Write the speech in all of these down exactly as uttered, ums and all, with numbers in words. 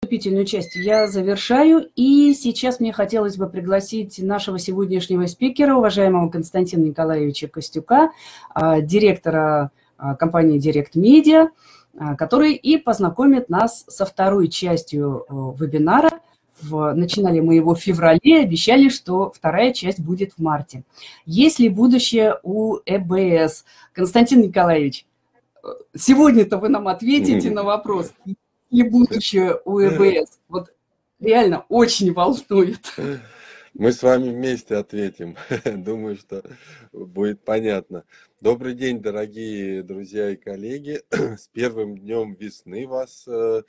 вступительную часть я завершаю. И сейчас мне хотелось бы пригласить нашего сегодняшнего спикера, уважаемого Константина Николаевича Костюка, директора компании Direct Media, который и познакомит нас со второй частью вебинара. В, начинали мы его в феврале, обещали, что вторая часть будет в марте. Есть ли будущее у э бэ эс? Константин Николаевич, сегодня-то вы нам ответите на вопрос, есть ли будущее у э бэ эс? Вот реально очень волнует. Мы с вами вместе ответим. Думаю, что будет понятно. Добрый день, дорогие друзья и коллеги. С первым днем весны вас.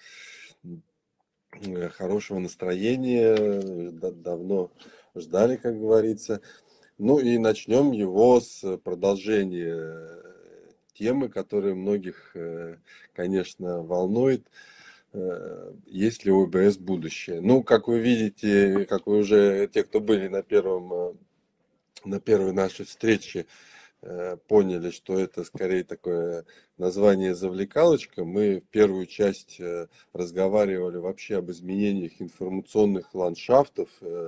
Хорошего настроения. Давно ждали, как говорится. Ну и начнем его с продолжения темы, которая многих, конечно, волнует. Есть ли у э бэ эс будущее? Ну, как вы видите, как вы уже, те, кто были на первом, на первой нашей встрече, поняли, что это скорее такое название завлекалочка. Мы в первую часть разговаривали вообще об изменениях информационных ландшафтов,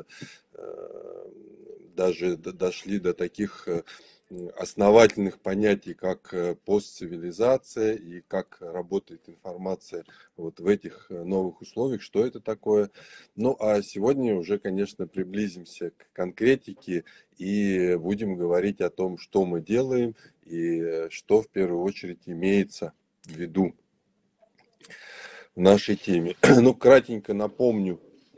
даже дошли до таких основательных понятий, как постцивилизация и как работает информация вот в этих новых условиях, что это такое. Ну, а сегодня уже, конечно, приблизимся к конкретике и будем говорить о том, что мы делаем и что в первую очередь имеется в виду в нашей теме. Ну, кратенько напомню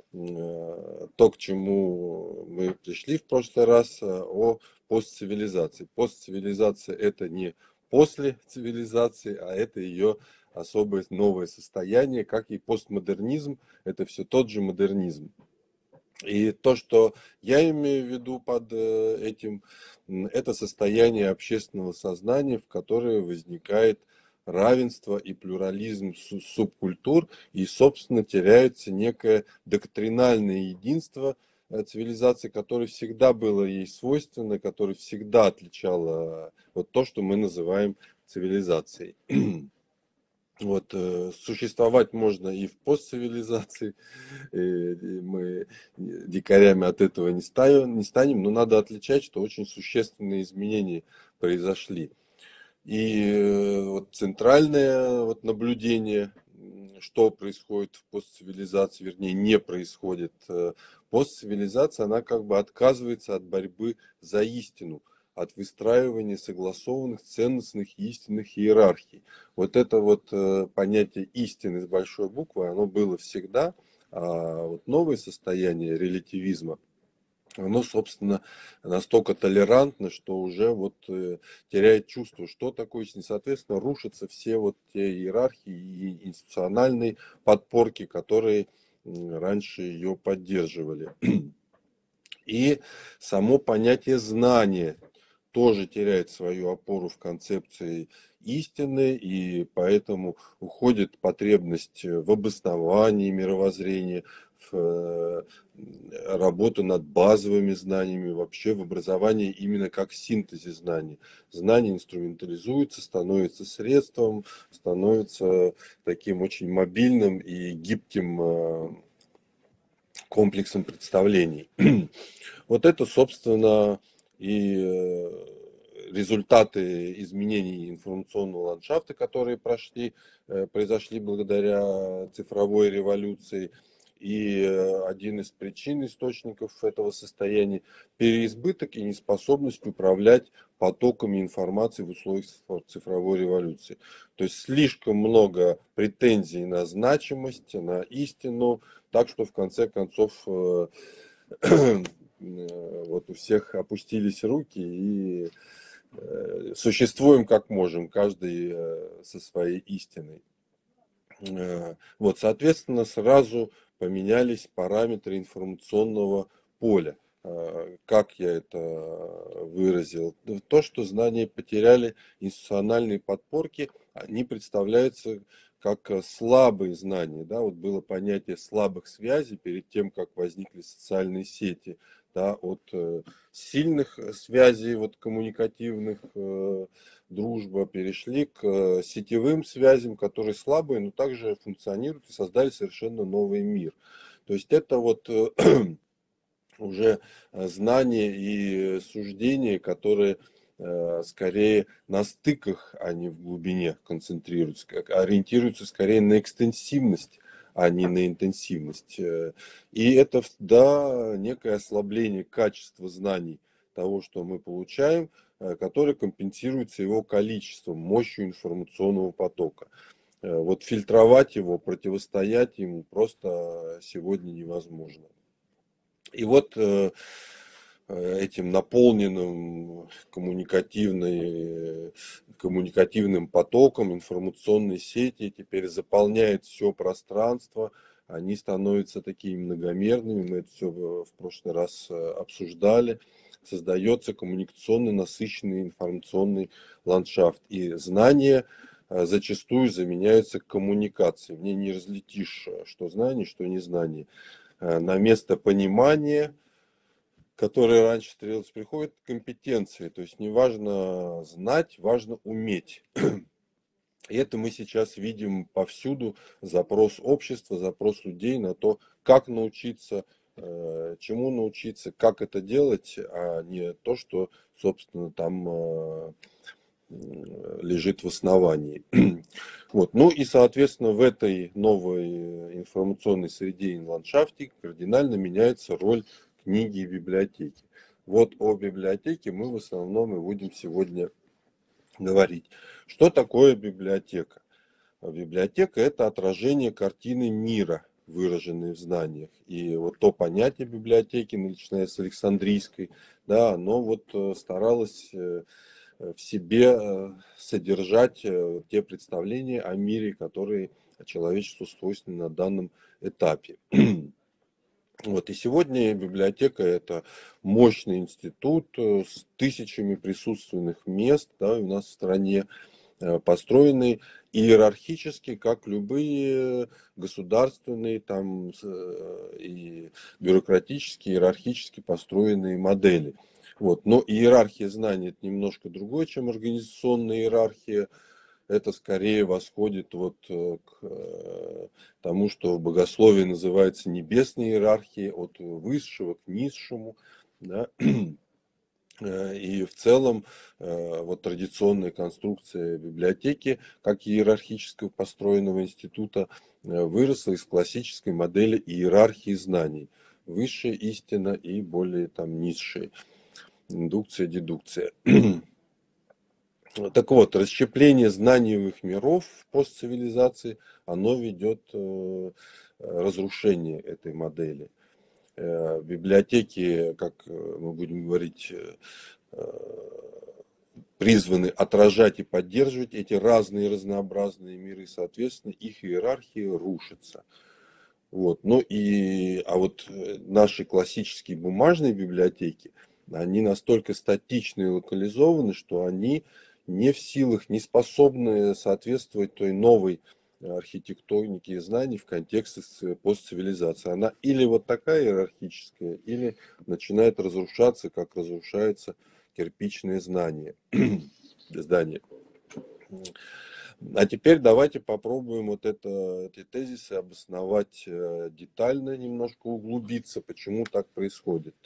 то, к чему мы пришли в прошлый раз, о постцивилизации. Постцивилизация — это не после цивилизации, а это ее особое новое состояние, как и постмодернизм, это все тот же модернизм. И то, что я имею в виду под этим, это состояние общественного сознания, в которое возникает равенство и плюрализм субкультур, и, собственно, теряется некое доктринальное единство цивилизации, которое всегда было ей свойственно, которое всегда отличало вот то, что мы называем цивилизацией. Вот, существовать можно и в постцивилизации, и мы дикарями от этого не станем, не станем, но надо отличать, что очень существенные изменения произошли. И вот центральное вот наблюдение, что происходит в постцивилизации, вернее, не происходит. Постцивилизация, она как бы отказывается от борьбы за истину, от выстраивания согласованных ценностных и истинных иерархий. Вот это вот понятие истины с большой буквы, оно было всегда, а вот новое состояние релятивизма, оно, собственно, настолько толерантно, что уже вот э, теряет чувство, что такое истина. Соответственно, рушатся все вот те иерархии и институциональные подпорки, которые раньше ее поддерживали. И само понятие знания тоже теряет свою опору в концепции истины, и поэтому уходит потребность в обосновании мировоззрения, в работу над базовыми знаниями, вообще в образовании именно как синтезе знаний. Знание инструментализуется, становится средством, становится таким очень мобильным и гибким комплексом представлений. Вот это, собственно, и результаты изменений информационного ландшафта, которые прошли, произошли благодаря цифровой революции. И один из причин, источников этого состояния – переизбыток и неспособность управлять потоками информации в условиях цифровой революции. То есть слишком много претензий на значимость, на истину, так что в конце концов вот у всех опустились руки и существуем как можем, каждый со своей истиной. Вот, соответственно, сразу поменялись параметры информационного поля. Как я это выразил? То, что знания потеряли институциональные подпорки, они представляются как слабые знания. Да? Вот было понятие слабых связей перед тем, как возникли социальные сети. Да? От сильных связей, вот, коммуникативных, дружба, перешли к сетевым связям, которые слабые, но также функционируют и создали совершенно новый мир. То есть это вот уже знания и суждения, которые скорее на стыках, а не в глубине концентрируются, ориентируются скорее на экстенсивность, а не на интенсивность. И это, да, некое ослабление качества знаний того, что мы получаем, которое компенсируется его количеством, мощью информационного потока. Вот фильтровать его, противостоять ему просто сегодня невозможно. И вот этим наполненным коммуникативной, коммуникативным потоком информационные сети теперь заполняют все пространство, они становятся такими многомерными, мы это все в прошлый раз обсуждали, создается коммуникационно насыщенный информационный ландшафт, и знания зачастую заменяются коммуникацией, в ней не разлетишь, что знание, что незнание. На место понимания, которое раньше стрелялось, приходит компетенции. То есть не важно знать, важно уметь. И это мы сейчас видим повсюду. Запрос общества, запрос людей на то, как научиться, чему научиться, как это делать, а не то, что, собственно, там лежит в основании. Вот. Ну и, соответственно, в этой новой информационной среде и ландшафте кардинально меняется роль книги и библиотеки. Вот о библиотеке мы в основном и будем сегодня говорить. Что такое библиотека? Библиотека – это отражение картины мира, выраженной в знаниях. И вот то понятие библиотеки, начиная с Александрийской, да, оно вот старалось в себе содержать те представления о мире, которые человечеству свойственны на данном этапе. Вот. И сегодня библиотека – это мощный институт с тысячами присутственных мест, да, у нас в стране, построенный иерархически, как любые государственные там, и бюрократически, иерархически построенные модели. Вот. Но иерархия знаний – это немножко другое, чем организационная иерархия. Это скорее восходит вот к тому, что в богословии называется небесной иерархией, от высшего к низшему. Да? И в целом вот традиционная конструкция библиотеки, как иерархического построенного института, выросла из классической модели иерархии знаний. Высшая истина и более там низшая. Индукция, дедукция. Так вот, расщепление знаниевых миров в постцивилизации, оно ведет к разрушению этой модели. Библиотеки, как мы будем говорить, призваны отражать и поддерживать эти разные разнообразные миры, соответственно, их иерархия рушится. Вот. Ну и, а вот наши классические бумажные библиотеки, они настолько статичны и локализованы, что они не в силах, не способны соответствовать той новой архитектонике и знаний в контексте постцивилизации. Она или вот такая иерархическая, или начинает разрушаться, как разрушается кирпичные знания, здания. А теперь давайте попробуем вот это, эти тезисы обосновать детально, немножко углубиться, почему так происходит.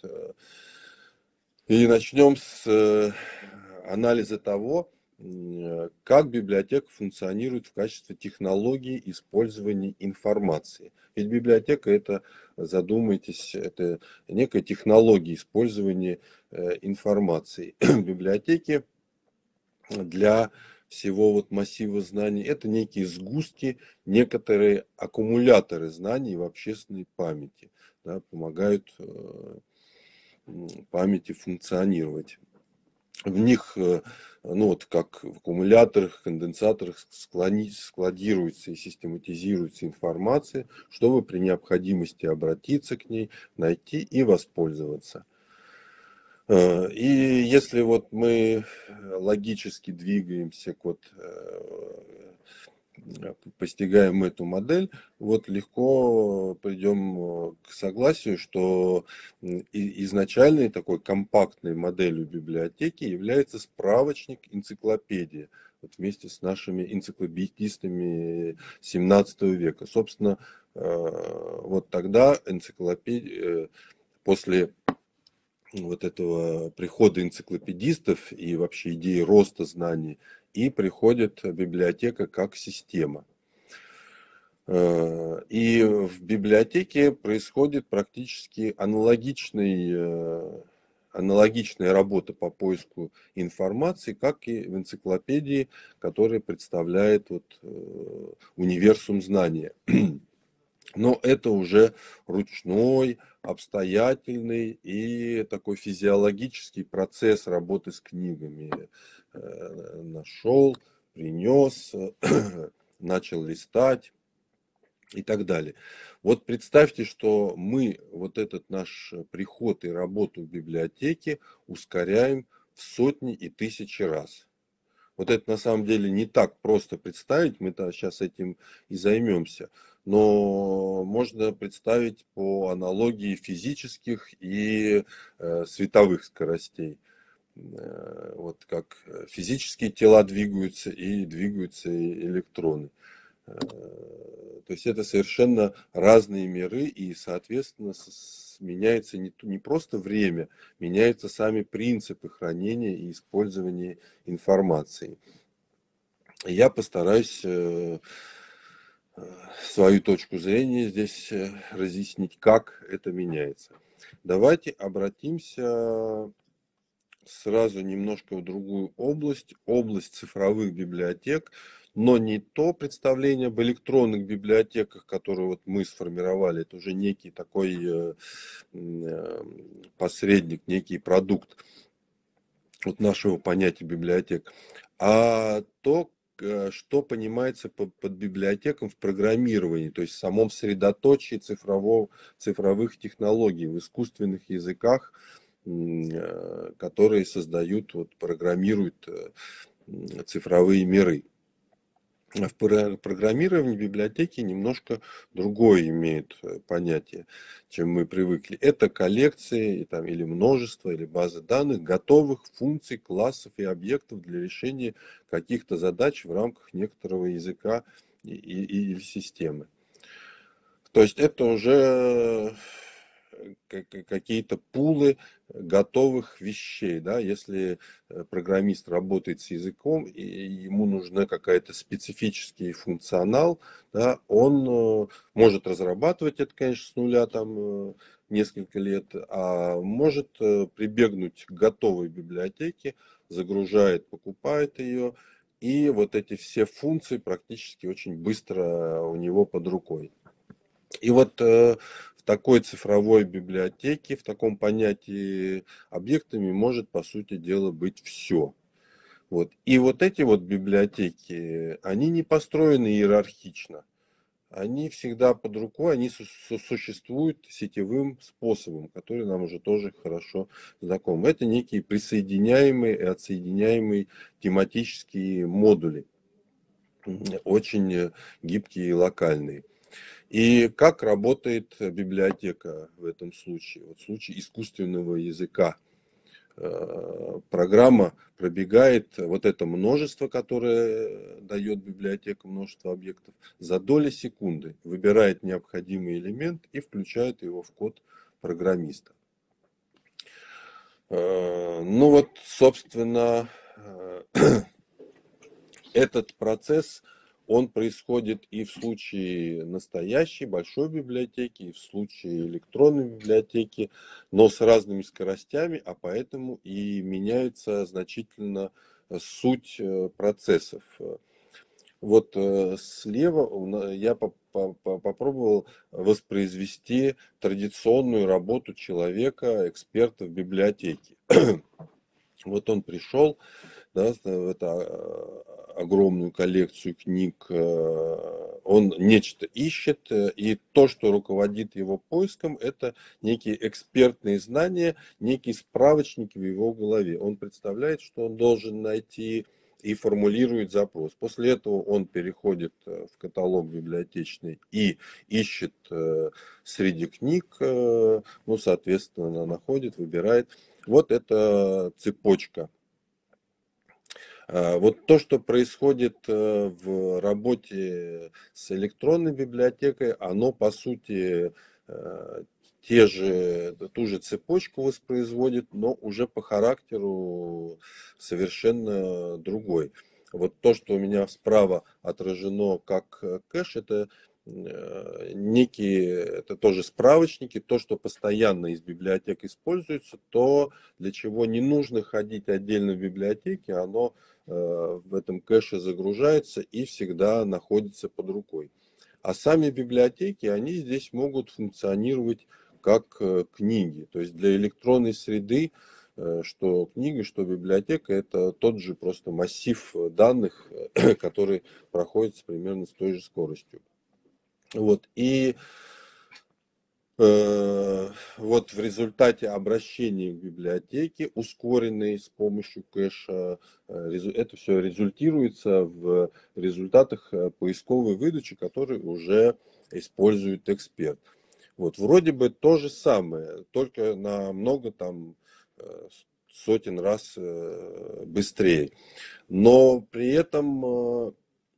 И начнем с анализа того, как библиотека функционирует в качестве технологии использования информации. Ведь библиотека — это, задумайтесь, это некая технология использования информации. Библиотеки для всего вот массива знаний — это некие сгустки, некоторые аккумуляторы знаний в общественной памяти, да, помогают памяти функционировать. В них, ну вот как в аккумуляторах, конденсаторах складируется и систематизируется информация, чтобы при необходимости обратиться к ней, найти и воспользоваться. И если вот мы логически двигаемся к вот постигаем эту модель, вот легко придем к согласию, что изначальной такой компактной моделью библиотеки является справочник энциклопедия, вот вместе с нашими энциклопедистами семнадцатого века. Собственно, вот тогда энциклопедия, после вот этого прихода энциклопедистов и вообще идеи роста знаний, и приходит библиотека как система. И в библиотеке происходит практически аналогичный, аналогичная работа по поиску информации, как и в энциклопедии, которая представляет вот универсум знания. Но это уже ручной, обстоятельный и такой физиологический процесс работы с книгами. Нашел, принес, начал листать и так далее. Вот представьте, что мы вот этот наш приход и работу в библиотеке ускоряем в сотни и тысячи раз. Вот это на самом деле не так просто представить, мы сейчас этим и займемся. Но можно представить по аналогии физических и э, световых скоростей. Э, вот как физические тела двигаются и двигаются электроны. Э, то есть это совершенно разные миры, и, соответственно, меняется не, не просто время, меняются сами принципы хранения и использования информации. Я постараюсь э, свою точку зрения здесь разъяснить, как это меняется. Давайте обратимся сразу немножко в другую область, область цифровых библиотек, но не то представление об электронных библиотеках, которые вот мы сформировали, это уже некий такой посредник, некий продукт вот нашего понятия библиотек, а то, что понимается под, под библиотеком в программировании, то есть в самом средоточии цифрового, цифровых технологий, в искусственных языках, которые создают, вот, программируют цифровые миры. В программировании библиотеки немножко другое имеют понятие, чем мы привыкли. Это коллекции там, или множество, или базы данных готовых функций, классов и объектов для решения каких-то задач в рамках некоторого языка и, и, или системы. То есть это уже какие-то пулы готовых вещей, да, если программист работает с языком и ему нужна какая-то специфический функционал, да, он может разрабатывать это, конечно, с нуля там несколько лет, а может прибегнуть к готовой библиотеке, загружает, покупает ее, и вот эти все функции практически очень быстро у него под рукой. И вот э, в такой цифровой библиотеке, в таком понятии объектами может, по сути дела, быть все. Вот. И вот эти вот библиотеки, они не построены иерархично. Они всегда под рукой, они существуют сетевым способом, который нам уже тоже хорошо знаком. Это некие присоединяемые и отсоединяемые тематические модули, очень гибкие и локальные. И как работает библиотека в этом случае? Вот в случае искусственного языка. Программа пробегает вот это множество, которое дает библиотека, множество объектов, за доли секунды, выбирает необходимый элемент и включает его в код программиста. Ну вот, собственно, этот процесс, он происходит и в случае настоящей большой библиотеки, и в случае электронной библиотеки, но с разными скоростями, а поэтому и меняется значительно суть процессов. Вот слева я попробовал воспроизвести традиционную работу человека, эксперта в библиотеке. Вот он пришел, да, в эту огромную коллекцию книг, он нечто ищет, и то, что руководит его поиском, это некие экспертные знания, некий справочник в его голове. Он представляет, что он должен найти и формулирует запрос. После этого он переходит в каталог библиотечный и ищет среди книг, ну, соответственно, находит, выбирает. Вот это цепочка. Вот то, что происходит в работе с электронной библиотекой, оно по сути те же, ту же цепочку воспроизводит, но уже по характеру совершенно другой. Вот то, что у меня справа отражено как кэш, это некие, это тоже справочники, то, что постоянно из библиотек используется, то, для чего не нужно ходить отдельно в библиотеке, оно в этом кэше загружается и всегда находится под рукой. А сами библиотеки, они здесь могут функционировать как книги. То есть для электронной среды, что книга, что библиотека, это тот же просто массив данных, который проходит примерно с той же скоростью. Вот. И э, вот в результате обращения к библиотеке, ускоренной с помощью кэша, это все результируется в результатах поисковой выдачи, которые уже использует эксперт. Вот, вроде бы то же самое, только на много там сотен раз быстрее. Но при этом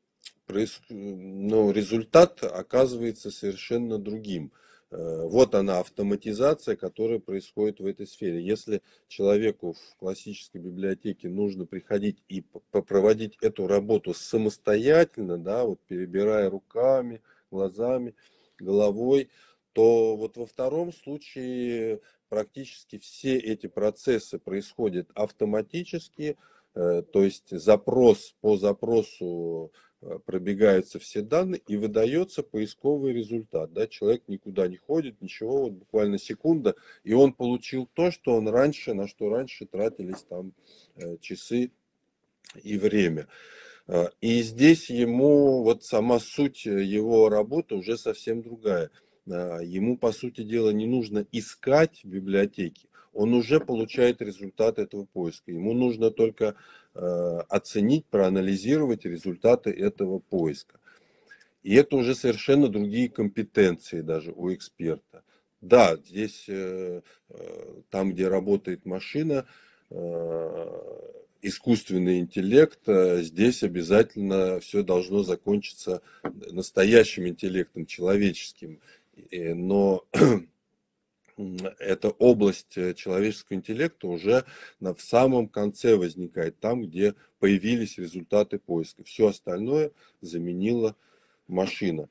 ну, результат оказывается совершенно другим. Вот она, автоматизация, которая происходит в этой сфере. Если человеку в классической библиотеке нужно приходить и проводить эту работу самостоятельно, да, вот перебирая руками, глазами, головой, то вот во втором случае практически все эти процессы происходят автоматически, то есть запрос по запросу пробегаются все данные и выдается поисковый результат. Да? Человек никуда не ходит, ничего, вот буквально секунда, и он получил то, что он раньше, на что раньше тратились там часы и время. И здесь ему вот сама суть его работы уже совсем другая. Ему, по сути дела, не нужно искать библиотеки, он уже получает результат этого поиска. Ему нужно только оценить, проанализировать результаты этого поиска. И это уже совершенно другие компетенции даже у эксперта. Да, здесь, там, где работает машина, искусственный интеллект, здесь обязательно все должно закончиться настоящим интеллектом, человеческим. Но эта область человеческого интеллекта уже в самом конце возникает, там, где появились результаты поиска. Все остальное заменила машина.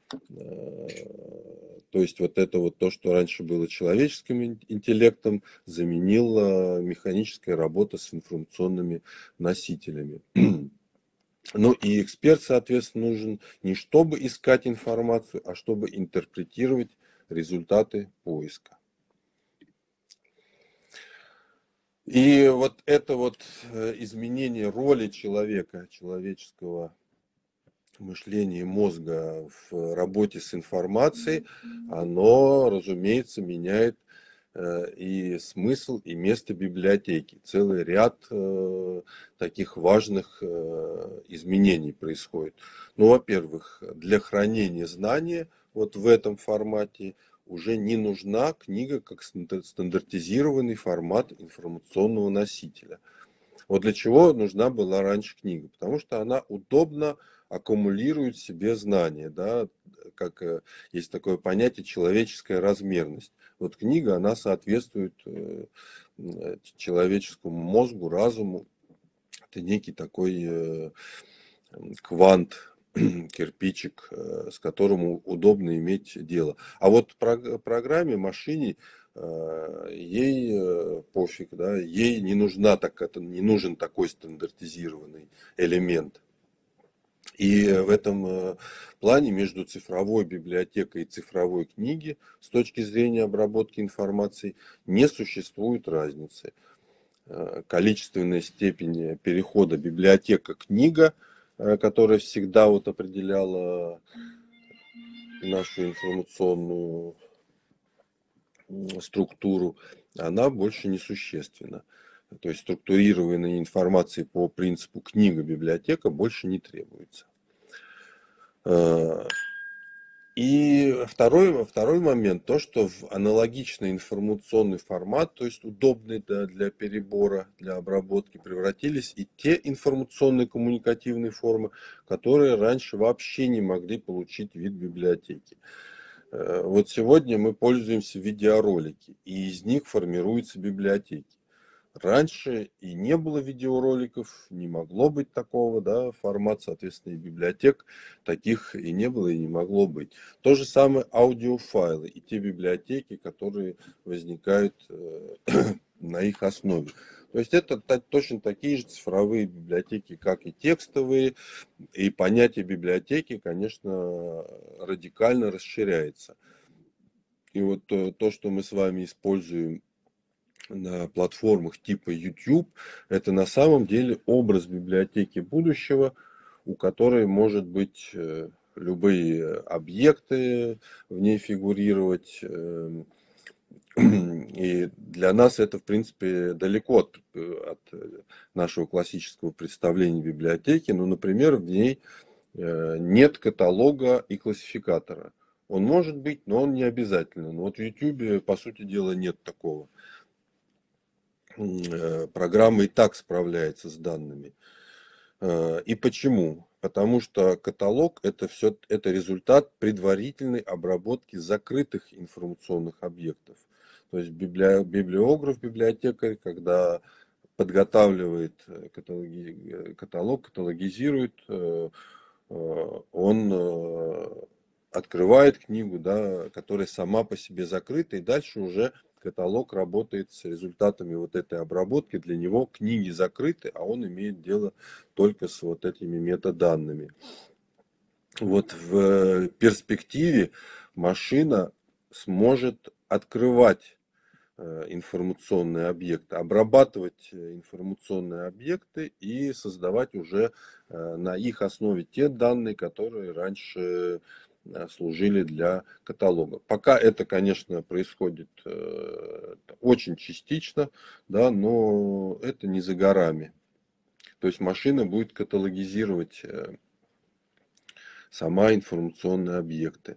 То есть вот это вот то, что раньше было человеческим интеллектом, заменила механическая работа с информационными носителями. Ну и эксперт, соответственно, нужен не чтобы искать информацию, а чтобы интерпретировать результаты поиска. И вот это вот изменение роли человека, человеческого мышления мозга в работе с информацией, оно, разумеется, меняет и смысл, и место библиотеки. Целый ряд таких важных изменений происходит. Ну, во-первых, для хранения знания вот в этом формате уже не нужна книга как стандартизированный формат информационного носителя. Вот для чего нужна была раньше книга? Потому что она удобно аккумулирует в себе знания, да, как есть такое понятие человеческая размерность. Вот книга, она соответствует человеческому мозгу, разуму. Это некий такой квант, кирпичик, с которым удобно иметь дело. А вот программе, машине, ей пофиг, да, ей не нужна так, это не нужен такой стандартизированный элемент. И в этом плане между цифровой библиотекой и цифровой книги с точки зрения обработки информации не существует разницы. Количественная степень перехода библиотека-книга, которая всегда вот определяла нашу информационную структуру, она больше не существенна. то есть структурированной информации по принципу книга-библиотека, больше не требуется. И второй, второй момент, то, что в аналогичный информационный формат, то есть удобный для, для перебора, для обработки, превратились и те информационные коммуникативные формы, которые раньше вообще не могли получить вид библиотеки. Вот сегодня мы пользуемся видеоролики, и из них формируются библиотеки. Раньше и не было видеороликов, не могло быть такого, да, формат, соответственно, и библиотек таких и не было, и не могло быть. То же самое аудиофайлы и те библиотеки, которые возникают э, на их основе. То есть это точно такие же цифровые библиотеки, как и текстовые, и понятие библиотеки, конечно, радикально расширяется. И вот то, то что мы с вами используем на платформах типа YouTube, это на самом деле образ библиотеки будущего, у которой может быть любые объекты в ней фигурировать. И для нас это, в принципе, далеко от, от нашего классического представления библиотеки. Ну, например, в ней нет каталога и классификатора. Он может быть, но он не обязательно. Но вот в YouTube, по сути дела, нет такого. Программа и так справляется с данными. И почему? Потому что каталог это все это результат предварительной обработки закрытых информационных объектов. То есть библи... библиограф, библиотекарь, когда подготавливает каталоги... каталог, каталогизирует, он открывает книгу, да, которая сама по себе закрыта, и дальше уже каталог работает с результатами вот этой обработки. Для него книги закрыты, а он имеет дело только с вот этими метаданными. Вот в перспективе машина сможет открывать информационные объекты, обрабатывать информационные объекты и создавать уже на их основе те данные, которые раньше служили для каталога. Пока это, конечно, происходит очень частично, да, но это не за горами. То есть машина будет каталогизировать сама информационные объекты.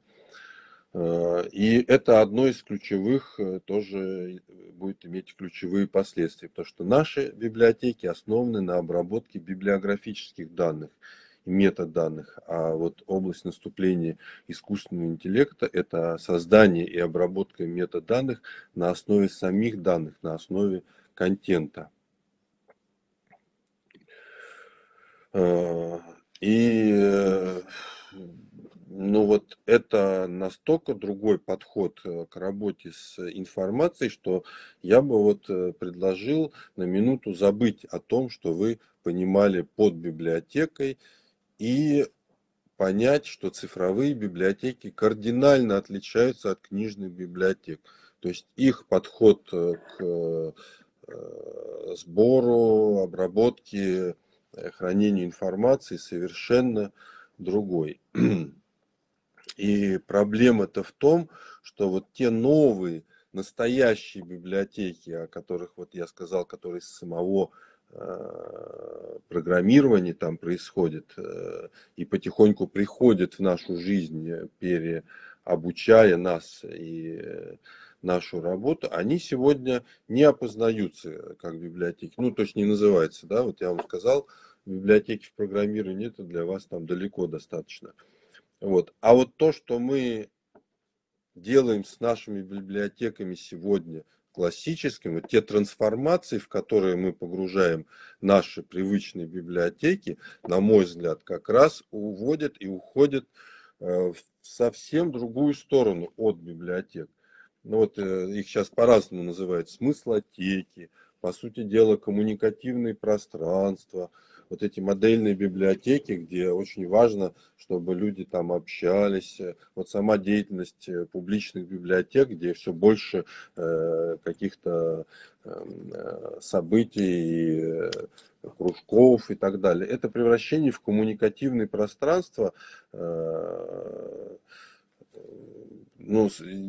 И это одно из ключевых, тоже будет иметь ключевые последствия, потому что наши библиотеки основаны на обработке библиографических данных и метаданных, а вот область наступления искусственного интеллекта – это создание и обработка метаданных на основе самих данных, на основе контента. И ну вот это настолько другой подход к работе с информацией, что я бы вот предложил на минуту забыть о том, что вы понимали под библиотекой, и понять, что цифровые библиотеки кардинально отличаются от книжных библиотек. То есть их подход к сбору, обработке, хранению информации совершенно другой. И проблема-то в том, что вот те новые, настоящие библиотеки, о которых вот я сказал, которые с самого э, программирования там происходит э, и потихоньку приходят в нашу жизнь, переобучая нас и э, нашу работу, они сегодня не опознаются как библиотеки. Ну, то есть не называются, да, вот я вам сказал, библиотеки в программировании, это для вас там далеко достаточно. Вот. А вот то, что мы делаем с нашими библиотеками сегодня классическими, вот те трансформации, в которые мы погружаем наши привычные библиотеки, на мой взгляд, как раз уводят и уходят в совсем другую сторону от библиотек. Ну вот их сейчас по-разному называют: смыслотеки, по сути дела коммуникативные пространства, вот эти модельные библиотеки, где очень важно, чтобы люди там общались. Вот сама деятельность публичных библиотек, где все больше э, каких-то э, событий, кружков и так далее. Это превращение в коммуникативное пространство, э, ну,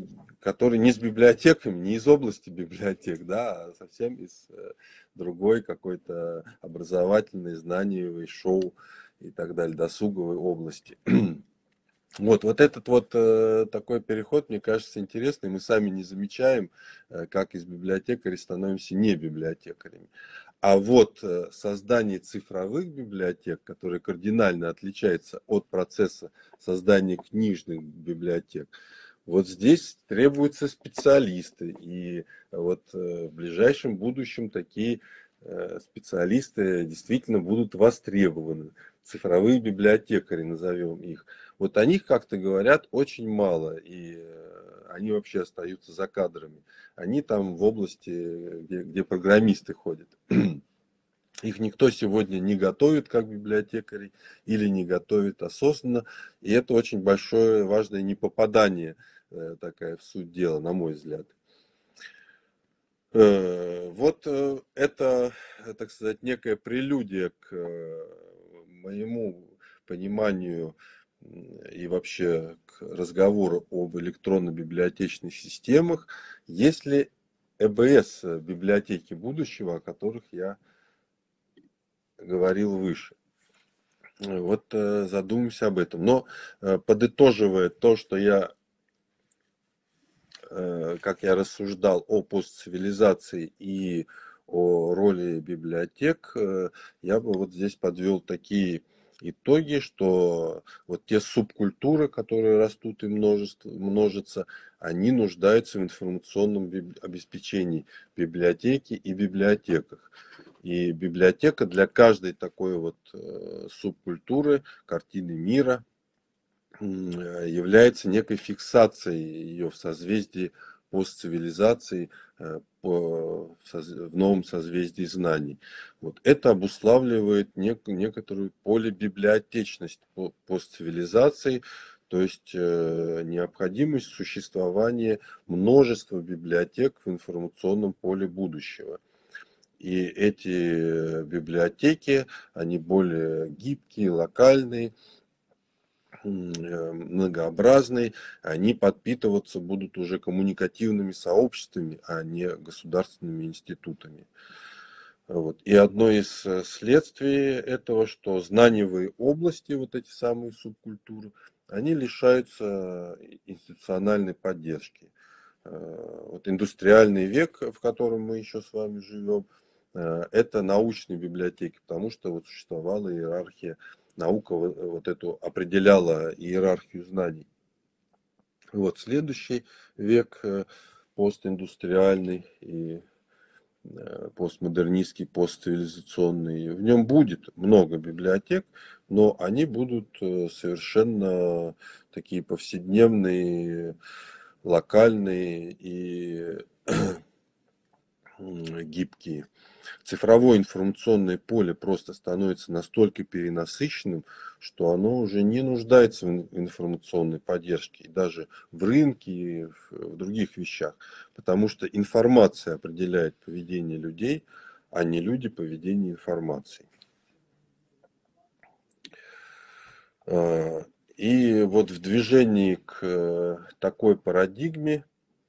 который не с библиотеками, не из области библиотек, да, а совсем из другой какой-то образовательной, знаниевой, шоу и так далее, досуговой области. Вот, вот этот вот э, такой переход, мне кажется, интересный. Мы сами не замечаем, э, как из библиотекарей становимся не библиотекарями. А вот э, создание цифровых библиотек, которые кардинально отличаются от процесса создания книжных библиотек, вот здесь требуются специалисты. И вот э, в ближайшем будущем такие э, специалисты действительно будут востребованы. Цифровые библиотекари, назовем их. Вот о них, как-то говорят, очень мало, и они вообще остаются за кадрами. Они там в области, где, где программисты ходят. Их никто сегодня не готовит как библиотекарей или не готовит осознанно. И это очень большое, важное непопадание такая в суть дела, на мой взгляд. Вот это, так сказать, некая прелюдия к моему пониманию и вообще к разговору об электронно-библиотечных системах, есть ли э бэ эс, библиотеки будущего, о которых я говорил выше. Вот задумаемся об этом. Но подытоживая то, что я, как я рассуждал о постцивилизации и о роли библиотек, я бы вот здесь подвел такие итоги, что вот те субкультуры, которые растут и множество, множатся, они нуждаются в информационном обеспечении библиотеки и библиотеках. И библиотека для каждой такой вот субкультуры, картины мира, является некой фиксацией ее в созвездии постцивилизации, по, в новом созвездии знаний. Вот это обуславливает нек, некоторую полибиблиотечность постцивилизации, то есть э, необходимость существования множества библиотек в информационном поле будущего. И эти библиотеки, они более гибкие, локальные, многообразные, они подпитываться будут уже коммуникативными сообществами, а не государственными институтами. Вот. И одно из следствий этого, что знаниевые области, вот эти самые субкультуры, они лишаются институциональной поддержки. Вот индустриальный век, в котором мы еще с вами живем, это научные библиотеки, потому что вот существовала иерархия, наука вот эту определяла иерархию знаний. Вот следующий век, постиндустриальный и постмодернистский, постцивилизационный, в нем будет много библиотек, но они будут совершенно такие повседневные, локальные и гибкие. Цифровое информационное поле просто становится настолько перенасыщенным, что оно уже не нуждается в информационной поддержке, и даже в рынке, и в других вещах, потому что информация определяет поведение людей, а не люди поведение информации. И вот в движении к такой парадигме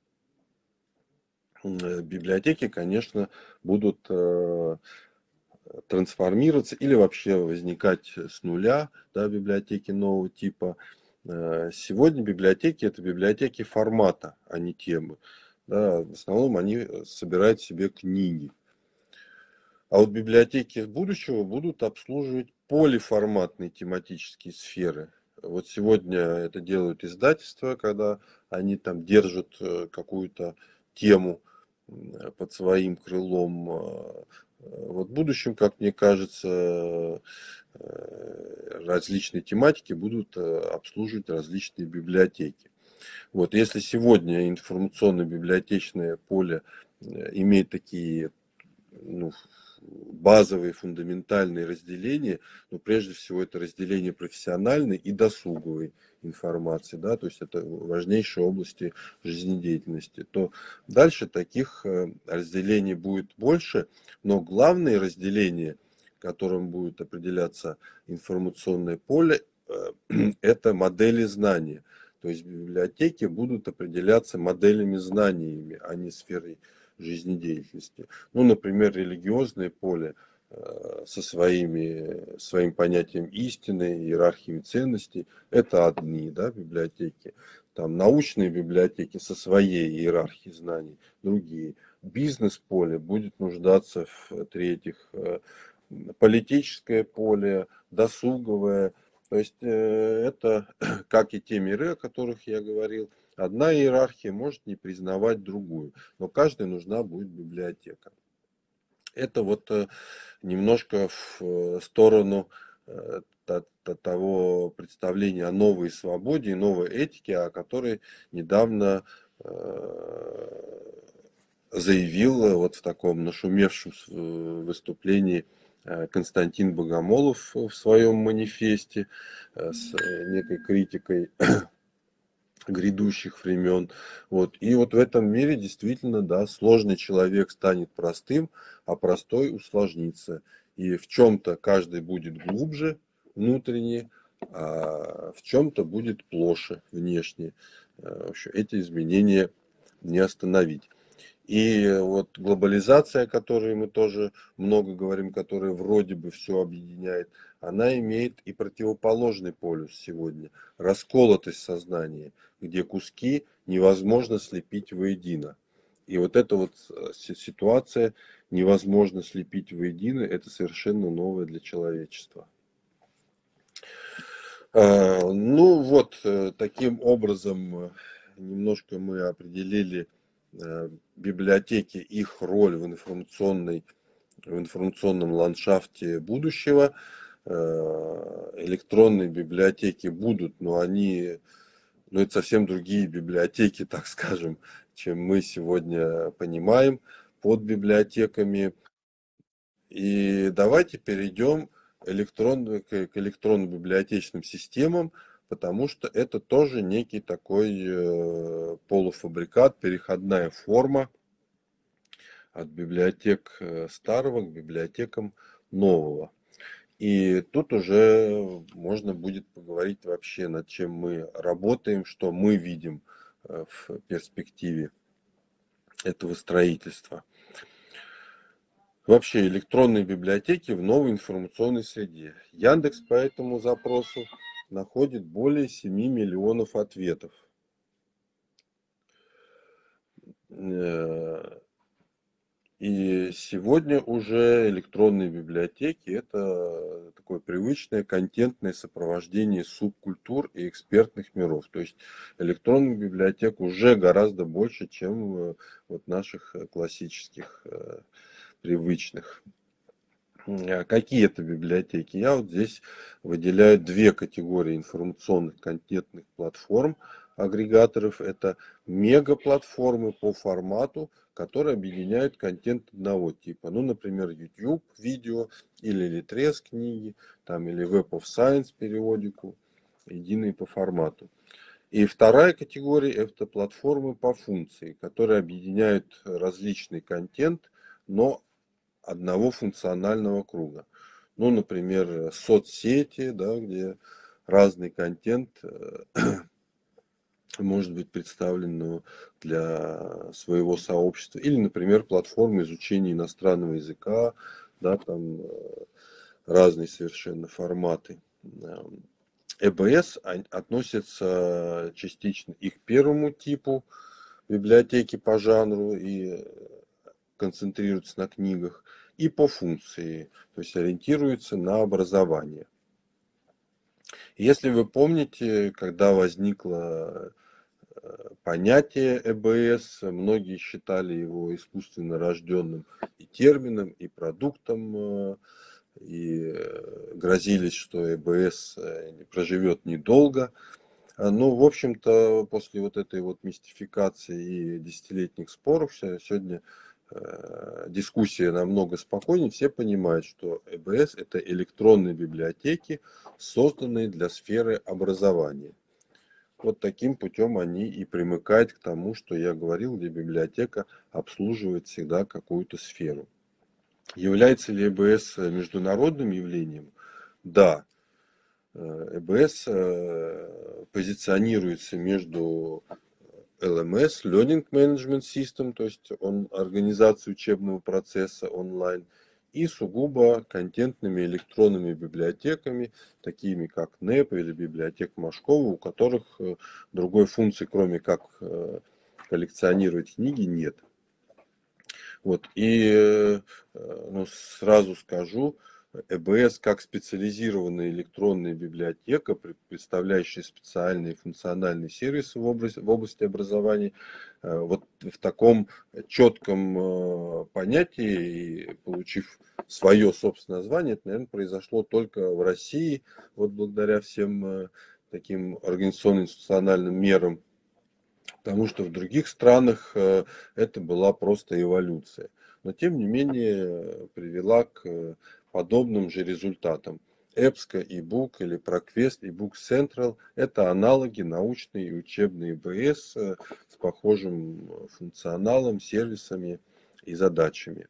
библиотеки, конечно, будут трансформироваться или вообще возникать с нуля, да, библиотеки нового типа. Сегодня библиотеки — это библиотеки формата, а не темы. Да, в основном они собирают в себе книги. А вот библиотеки будущего будут обслуживать полиформатные тематические сферы. Вот сегодня это делают издательства, когда они там держат какую-то тему под своим крылом. Вот в будущем, как мне кажется, различные тематики будут обслуживать различные библиотеки. Вот если сегодня информационно-библиотечное поле имеет такие, ну, базовые, фундаментальные разделения, но прежде всего это разделение профессиональной и досуговой информации, да, то есть это важнейшие области жизнедеятельности, то дальше таких разделений будет больше, но главное разделение, которым будет определяться информационное поле, это модели знания. То есть библиотеки будут определяться моделями знаниями, а не сферой жизнедеятельности. Ну, например, религиозное поле со своими, своим понятием истины, иерархиями ценностей, это одни, да, библиотеки. Там научные библиотеки со своей иерархией знаний, другие. Бизнес-поле будет нуждаться в третьих, политическое поле, досуговое. То есть это, как и те миры, о которых я говорил, одна иерархия может не признавать другую, но каждой нужна будет библиотека. Это вот немножко в сторону того представления о новой свободе и новой этике, о которой недавно заявил вот в таком нашумевшем выступлении Константин Богомолов в своем манифесте с некой критикой грядущих времен. Вот. И вот в этом мире действительно, да, сложный человек станет простым, а простой усложнится. И в чем-то каждый будет глубже внутренне, а в чем-то будет плоше внешне. В общем, эти изменения не остановить. И вот глобализация, о которой мы тоже много говорим, которая вроде бы все объединяет, она имеет и противоположный полюс сегодня. Расколотость сознания, где куски невозможно слепить воедино. И вот эта вот ситуация невозможно слепить воедино, это совершенно новое для человечества. Ну вот, таким образом немножко мы определили библиотеки, их роль в информационной, в информационном ландшафте будущего. Электронные библиотеки будут, но они, ну, это совсем другие библиотеки, так скажем, чем мы сегодня понимаем под библиотеками. И давайте перейдем электрон, к электронно-библиотечным системам, потому что это тоже некий такой полуфабрикат, переходная форма от библиотек старого к библиотекам нового. И тут уже можно будет поговорить вообще, над чем мы работаем, что мы видим в перспективе этого строительства. Вообще электронные библиотеки в новой информационной среде. Яндекс по этому запросу находит более семи миллионов ответов. И сегодня уже электронные библиотеки — это такое привычное контентное сопровождение субкультур и экспертных миров. То есть электронных библиотек уже гораздо больше, чем вот наших классических привычных. Какие это библиотеки? Я вот здесь выделяю две категории информационных контентных платформ, агрегаторов. Это мегаплатформы по формату, которые объединяют контент одного типа. Ну, например, YouTube видео, или Litres книги, там, или Web of Science периодику, единые по формату. И вторая категория — это платформы по функции, которые объединяют различный контент, но одного функционального круга. Ну, например, соцсети, да, где разный контент может быть представлен для своего сообщества. Или, например, платформы изучения иностранного языка, да, там разные совершенно форматы. и би эс относится частично и к первому типу библиотеки по жанру и концентрируется на книгах, и по функции, то есть ориентируется на образование. Если вы помните, когда возникло понятие и би эс, многие считали его искусственно рожденным и термином, и продуктом, и грозились, что и би эс проживет недолго. Ну, в общем-то, после вот этой вот мистификации и десятилетних споров, сегодня дискуссия намного спокойнее, все понимают, что и би эс — это электронные библиотеки, созданные для сферы образования. Вот таким путем они и примыкают к тому, что я говорил, где библиотека обслуживает всегда какую-то сферу. Является ли и би эс международным явлением? Да. и би эс позиционируется между эл эм эс, Learning Management System, то есть он организация учебного процесса онлайн, и сугубо контентными электронными библиотеками, такими как нэп или библиотека Машкова, у которых другой функции, кроме как коллекционировать книги, нет. Вот. И ну, сразу скажу, и би эс как специализированная электронная библиотека, представляющая специальные функциональные сервисы в области, в области образования, вот в таком четком понятии, и получив свое собственное название, это, наверное, произошло только в России, вот благодаря всем таким организационно-институциональным мерам, потому что в других странах это была просто эволюция. Но тем не менее привела к подобным же результатам. эбско e-book или ProQuest e-book Central – это аналоги научные и учебные и би эс с похожим функционалом, сервисами и задачами.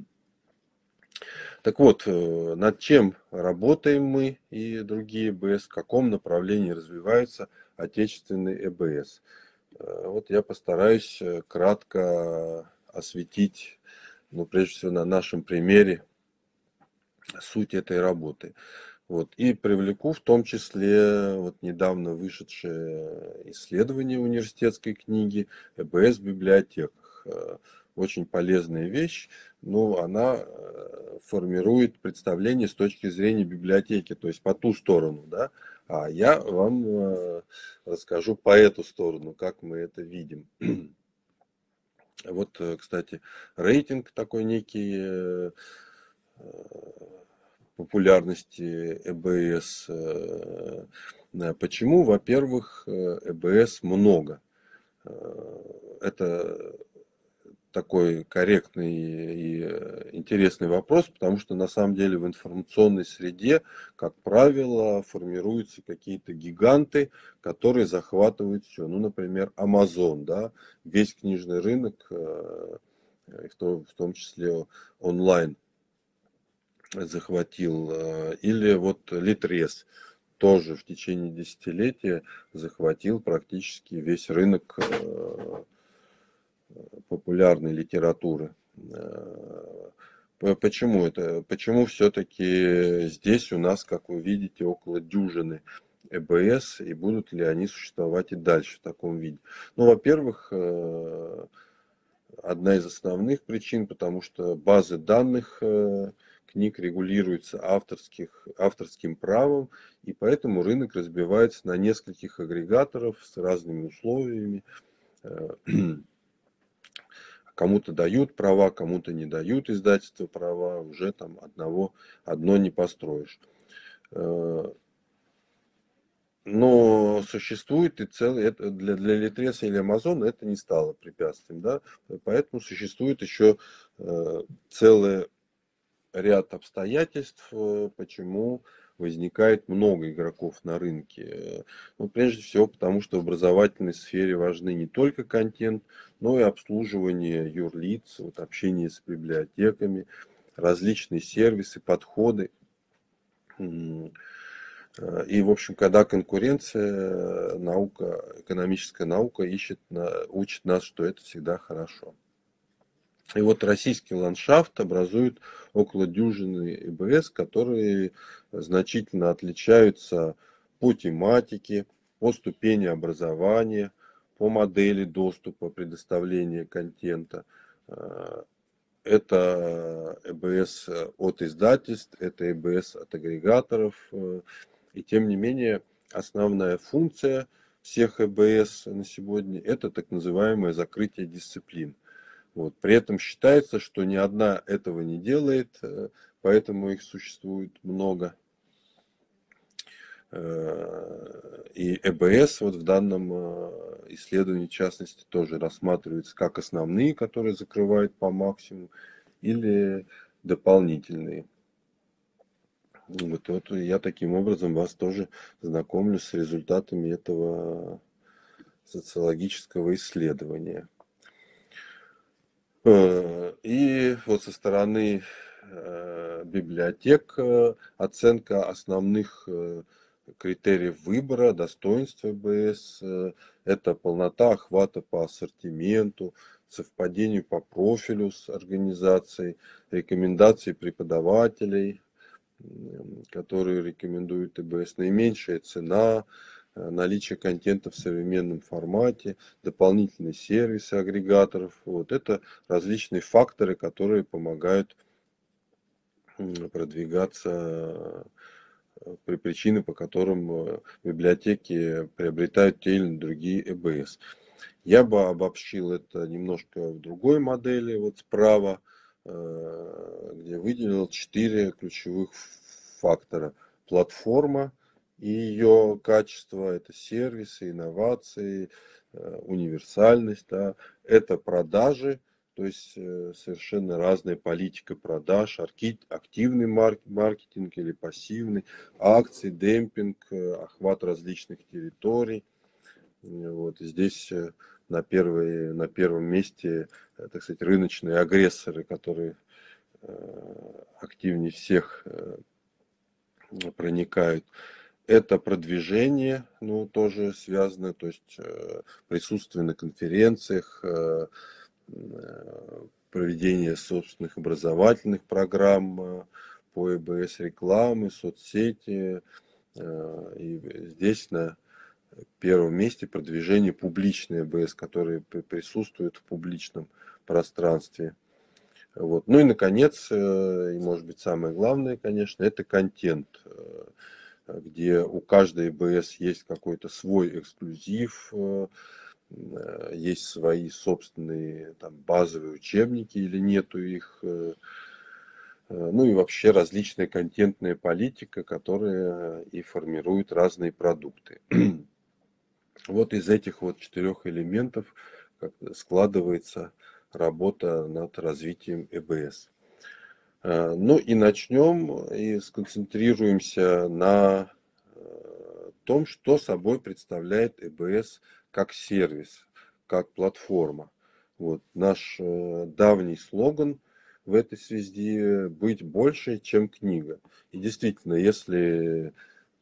Так вот, над чем работаем мы и другие и би эс, в каком направлении развиваются отечественные и би эс. Вот я постараюсь кратко осветить, ну, прежде всего, на нашем примере суть этой работы. Вот. И привлеку в том числе вот недавно вышедшее исследование университетской книги и би эс в библиотеках. Очень полезная вещь, но она формирует представление с точки зрения библиотеки, то есть по ту сторону, да. А я вам расскажу по эту сторону, как мы это видим. Вот, кстати, рейтинг такой некий популярности и би эс. Почему? Во-первых, и би эс много. Это такой корректный и интересный вопрос, потому что на самом деле в информационной среде, как правило, формируются какие-то гиганты, которые захватывают все. Ну, например, Amazon, да, весь книжный рынок, в том числе онлайн, захватил. Или вот Литрес тоже в течение десятилетия захватил практически весь рынок популярной литературы. Почему это? Почему все-таки здесь у нас, как вы видите, около дюжины и би эс, и будут ли они существовать и дальше в таком виде? Ну, во-первых, одна из основных причин, потому что базы данных книг регулируются авторских, авторским правом, и поэтому рынок разбивается на нескольких агрегаторов с разными условиями. Кому-то дают права, кому-то не дают издательства права, уже там одного, одно не построишь. Но существует и целый, это для, для Литреса или Амазона это не стало препятствием, да, поэтому существует еще целый ряд обстоятельств, почему возникает много игроков на рынке. Ну, прежде всего, потому что в образовательной сфере важны не только контент, но и обслуживание юрлиц, вот, общение с библиотеками, различные сервисы, подходы. И, в общем, когда конкуренция, наука, экономическая наука ищет, учит нас, что это всегда хорошо. И вот российский ландшафт образует около дюжины и би эс, которые значительно отличаются по тематике, по ступени образования, по модели доступа, предоставления контента. Это и би эс от издательств, это и би эс от агрегаторов. И тем не менее, основная функция всех и би эс на сегодня – это так называемое закрытие дисциплин. Вот. При этом считается, что ни одна этого не делает, поэтому их существует много. И и би эс вот в данном исследовании, в частности, тоже рассматривается как основные, которые закрывают по максимуму, или дополнительные. Вот, вот я таким образом вас тоже знакомлю с результатами этого социологического исследования. И вот со стороны библиотек оценка основных критериев выбора, достоинств и бэ эс, это полнота охвата по ассортименту, совпадению по профилю с организацией, рекомендации преподавателей, которые рекомендуют и бэ эс, наименьшая цена, наличие контента в современном формате, дополнительные сервисы агрегаторов. Вот это различные факторы, которые помогают продвигаться, при причины, по которым библиотеки приобретают те или другие и бэ эс. Я бы обобщил это немножко в другой модели, вот справа, где выделил четыре ключевых фактора. Платформа и ее качество, это сервисы, инновации, универсальность, да, это продажи, то есть совершенно разная политика продаж, активный маркетинг или пассивный, акции, демпинг, охват различных территорий. Вот здесь на, первой, на первом месте, так сказать, рыночные агрессоры, которые активнее всех проникают. Это продвижение, ну, тоже связано, то есть присутствие на конференциях, проведение собственных образовательных программ по и бэ эс, рекламы, соцсети. И здесь на первом месте продвижение публичной и бэ эс, которые присутствуют в публичном пространстве. Вот. Ну и, наконец, и, может быть, самое главное, конечно, это контент, где у каждой и бэ эс есть какой-то свой эксклюзив, есть свои собственные там, базовые учебники или нету их. Ну и вообще различная контентная политика, которая и формирует разные продукты. Вот из этих вот четырех элементов складывается работа над развитием и бэ эс. Ну и начнем и сконцентрируемся на том, что собой представляет и бэ эс как сервис, как платформа. Вот наш давний слоган в этой связи — быть больше, чем книга. И действительно, если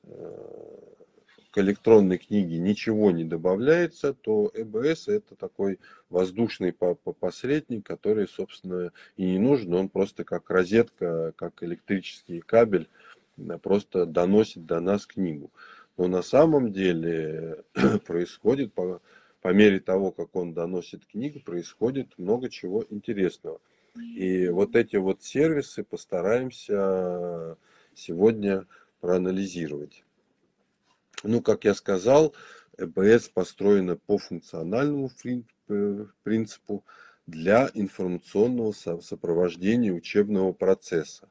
к электронной книге ничего не добавляется, то и бэ эс это такой воздушный посредник, который, собственно, и не нужен. Он просто как розетка, как электрический кабель просто доносит до нас книгу. Но на самом деле происходит, по, по мере того, как он доносит книгу, происходит много чего интересного. И вот эти вот сервисы постараемся сегодня проанализировать. Ну, как я сказал, и бэ эс построена по функциональному принципу для информационного сопровождения учебного процесса.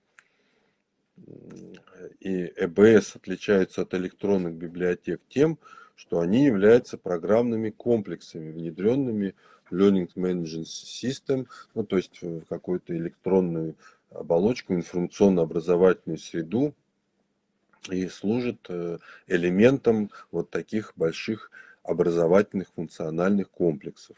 И и бэ эс отличается от электронных библиотек тем, что они являются программными комплексами, внедренными в Learning Management System, ну, то есть в какую-то электронную оболочку, информационно-образовательную среду, и служит элементом вот таких больших образовательных функциональных комплексов.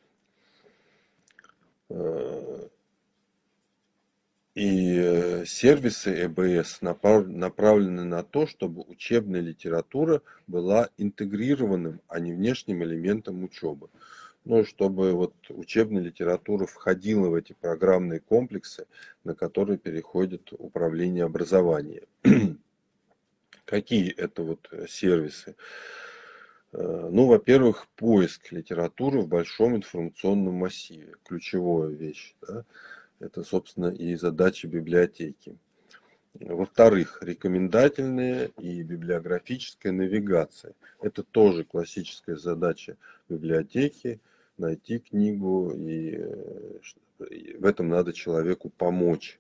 И сервисы и бэ эс направлены на то, чтобы учебная литература была интегрированным, а не внешним элементом учебы. Ну, чтобы вот учебная литература входила в эти программные комплексы, на которые переходит управление образования. Какие это вот сервисы? Ну, во-первых, поиск литературы в большом информационном массиве. Ключевая вещь. Да? Это, собственно, и задача библиотеки. Во-вторых, рекомендательная и библиографическая навигация. Это тоже классическая задача библиотеки. Найти книгу, и в этом надо человеку помочь.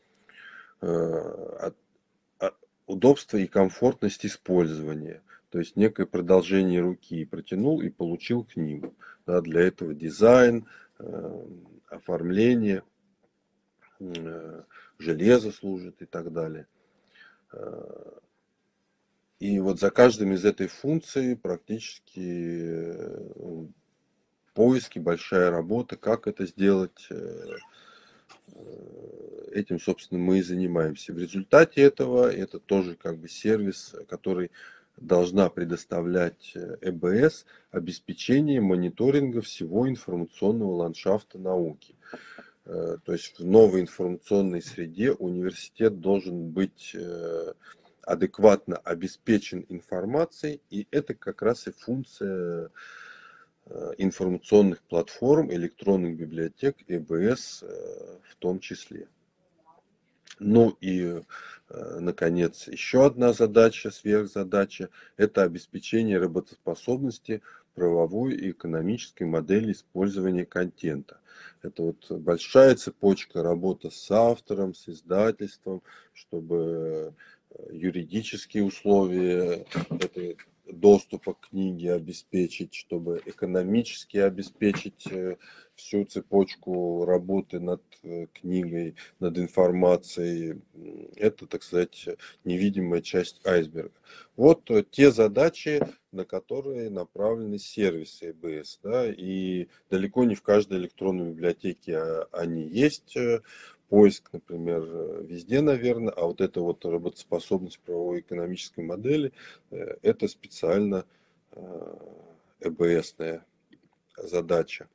Удобство и комфортность использования. То есть некое продолжение руки. Протянул и получил книгу. Да, для этого дизайн, оформление, железо служит и так далее. И вот за каждым из этой функции практически поиски, большая работа, как это сделать этим, собственно, мы и занимаемся. В результате этого это тоже как бы сервис, который должна предоставлять э бэ эс, обеспечение мониторинга всего информационного ландшафта науки. То есть в новой информационной среде университет должен быть адекватно обеспечен информацией, и это как раз и функция информационных платформ, электронных библиотек, э бэ эс в том числе. Ну и, наконец, еще одна задача, сверхзадача, это обеспечение работоспособности правовой и экономической модели использования контента. Это вот большая цепочка работы с автором, с издательством, чтобы юридические условия этой доступа к книге обеспечить, чтобы экономически обеспечить всю цепочку работы над книгой, над информацией. Это, так сказать, невидимая часть айсберга. Вот те задачи, на которые направлены сервисы э бэ эс. Да, и далеко не в каждой электронной библиотеке они есть. Поиск, например, везде, наверное, а вот эта вот работоспособность правовой экономической модели, это специально э бэ эсная задача.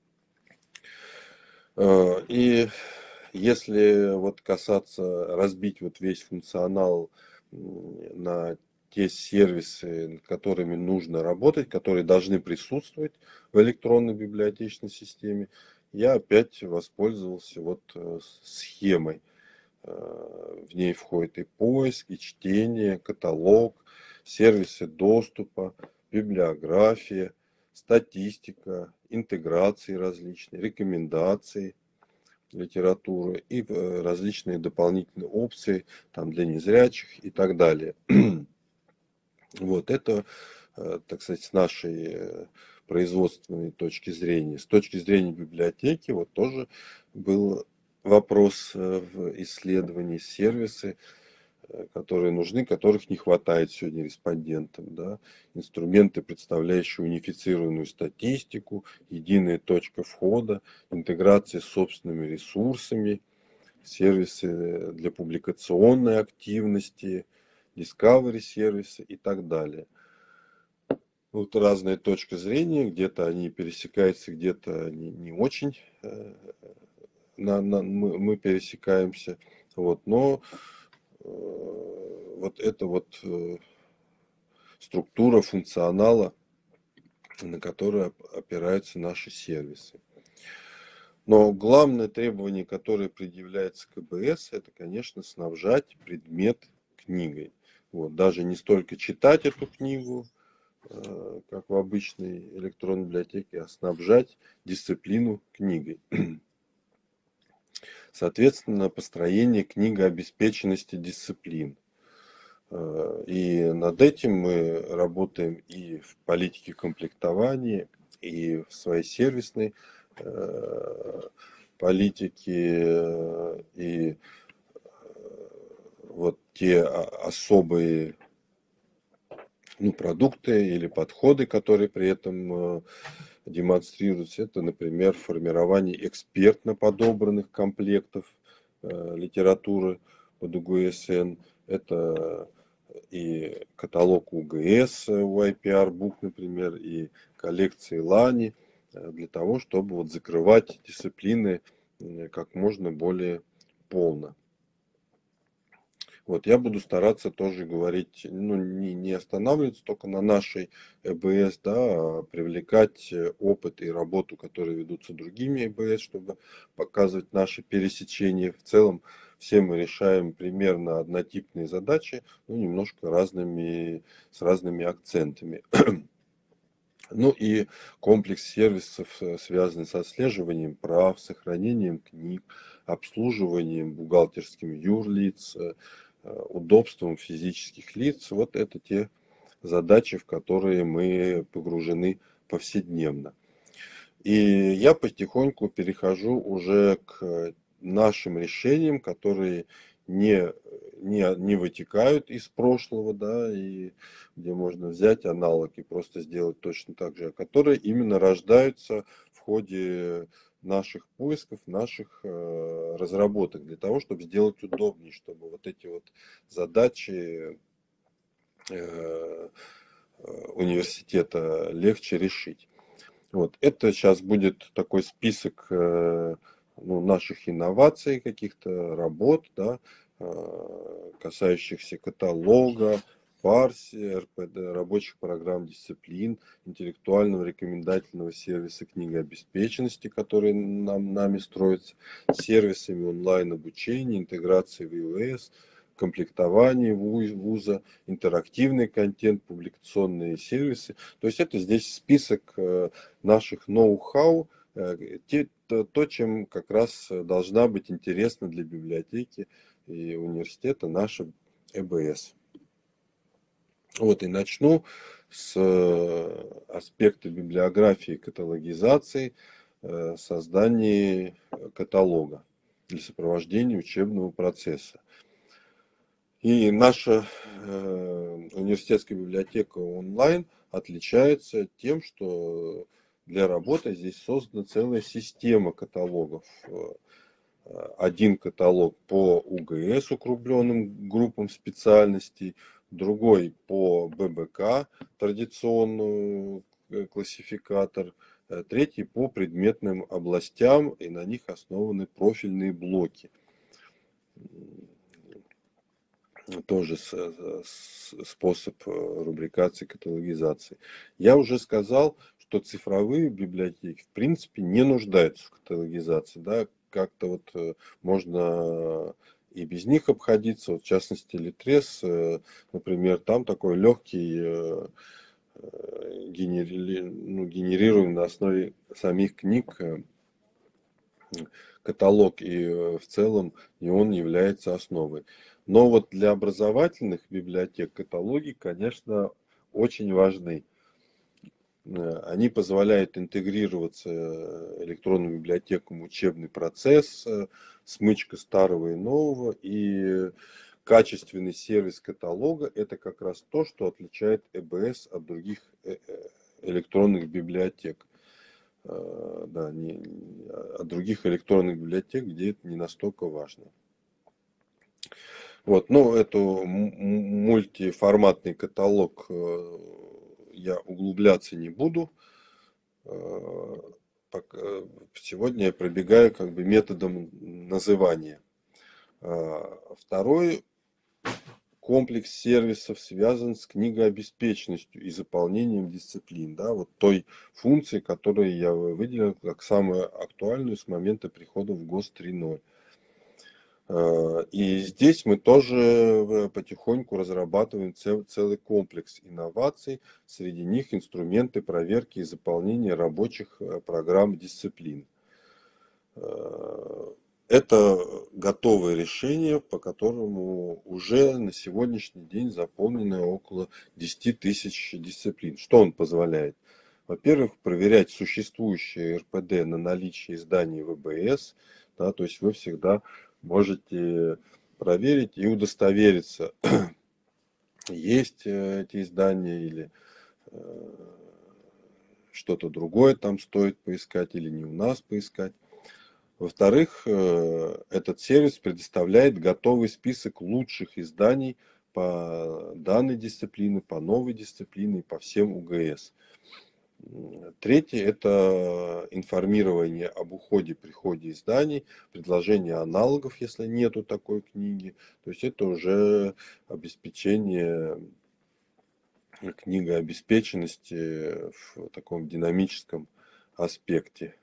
И если вот касаться, разбить вот весь функционал на те сервисы, над которыми нужно работать, которые должны присутствовать в электронной библиотечной системе, я опять воспользовался вот схемой. В ней входит и поиск, и чтение, каталог, сервисы доступа, библиография, статистика, интеграции различные, рекомендации литературы и различные дополнительные опции там, для незрячих и так далее. Вот это, так сказать, с нашей производственной точки зрения. С точки зрения библиотеки вот тоже был вопрос в исследовании, сервисы, которые нужны, которых не хватает сегодня респондентам. Да? Инструменты, представляющие унифицированную статистику, единая точка входа, интеграция с собственными ресурсами, сервисы для публикационной активности, discovery сервисы и так далее. Вот разная точка зрения, где-то они пересекаются, где-то они не очень на, на, мы, мы пересекаемся. Вот, но э, вот это вот э, структура функционала, на которую опираются наши сервисы. Но главное требование, которое предъявляется к э бэ эс, это, конечно, снабжать предмет книгой. Вот, даже не столько читать эту книгу, э, как в обычной электронной библиотеке, а снабжать дисциплину книгой. Соответственно, построение книгообеспеченности дисциплин. И над этим мы работаем и в политике комплектования, и в своей сервисной политике, и вот те особые ну, продукты или подходы, которые при этом демонстрируются. Это, например, формирование экспертно подобранных комплектов э, литературы под у гэ эс эн. Это и каталог у гэ эс, у ай пи ар Book, например, и коллекции лани, для того, чтобы вот закрывать дисциплины как можно более полно. Вот, я буду стараться тоже говорить, ну, не, не останавливаться только на нашей э бэ эс, да, а привлекать опыт и работу, которые ведутся другими э бэ эс, чтобы показывать наши пересечения. В целом, все мы решаем примерно однотипные задачи, но немножко разными, с разными акцентами. Ну и комплекс сервисов, связанный с отслеживанием прав, сохранением книг, обслуживанием бухгалтерским юрлиц, удобством физических лиц. Вот это те задачи, в которые мы погружены повседневно. И я потихоньку перехожу уже к нашим решениям, которые не, не, не вытекают из прошлого, да, и где можно взять аналог и просто сделать точно так же, а которые именно рождаются в ходе наших поисков, наших э, разработок, для того, чтобы сделать удобнее, чтобы вот эти вот задачи э, университета легче решить. Вот. Это сейчас будет такой список э, ну, наших инноваций, каких-то работ, да, э, касающихся каталога, парси, эр пэ дэ, рабочих программ, дисциплин, интеллектуального рекомендательного сервиса книгообеспеченности, который нам, нами строится, сервисами онлайн-обучения, интеграции в ай о эс, комплектование вуза, интерактивный контент, публикационные сервисы. То есть это здесь список наших ноу-хау, то, то, чем как раз должна быть интересна для библиотеки и университета наша э бэ эс. Вот и начну с аспекта библиографии и каталогизации, создания каталога для сопровождения учебного процесса. И наша э, университетская библиотека онлайн отличается тем, что для работы здесь создана целая система каталогов. Один каталог по у гэ эс, укрупненным группам специальностей, другой по бэ бэ ка, традиционный классификатор, третий по предметным областям, и на них основаны профильные блоки. Тоже способ рубрикации, каталогизации. Я уже сказал, что цифровые библиотеки в принципе не нуждаются в каталогизации. Да? Как-то вот можно и без них обходиться. Вот в частности, Литрес, например, там такой легкий, генери... ну, генерируемый на основе самих книг каталог, и в целом и он является основой. Но вот для образовательных библиотек каталоги, конечно, очень важны. Они позволяют интегрироваться электронным библиотекам в учебный процесс, смычка старого и нового, и качественный сервис каталога – это как раз то, что отличает э бэ эс от других электронных библиотек. Да, не, от других электронных библиотек, где это не настолько важно. Вот, но эту мультиформатный каталог я углубляться не буду. Сегодня я пробегаю как бы методом называния. Второй комплекс сервисов связан с книгообеспеченностью и заполнением дисциплин, да, вот той функции, которую я выделил как самую актуальную с момента прихода в ГОС три ноль. И здесь мы тоже потихоньку разрабатываем целый комплекс инноваций, среди них инструменты проверки и заполнения рабочих программ дисциплин. Это готовое решение, по которому уже на сегодняшний день заполнено около десяти тысяч дисциплин. Что он позволяет? Во-первых, проверять существующие эр пэ дэ на наличие изданий в э бэ эс. Да, то есть вы всегда можете проверить и удостовериться, есть эти издания или что-то другое там стоит поискать или не у нас поискать. Во-вторых, этот сервис предоставляет готовый список лучших изданий по данной дисциплине, по новой дисциплине, по всем у гэ эс. Третье – это информирование об уходе, приходе изданий, предложение аналогов, если нету такой книги. То есть это уже обеспечение книгообеспеченности в таком динамическом аспекте.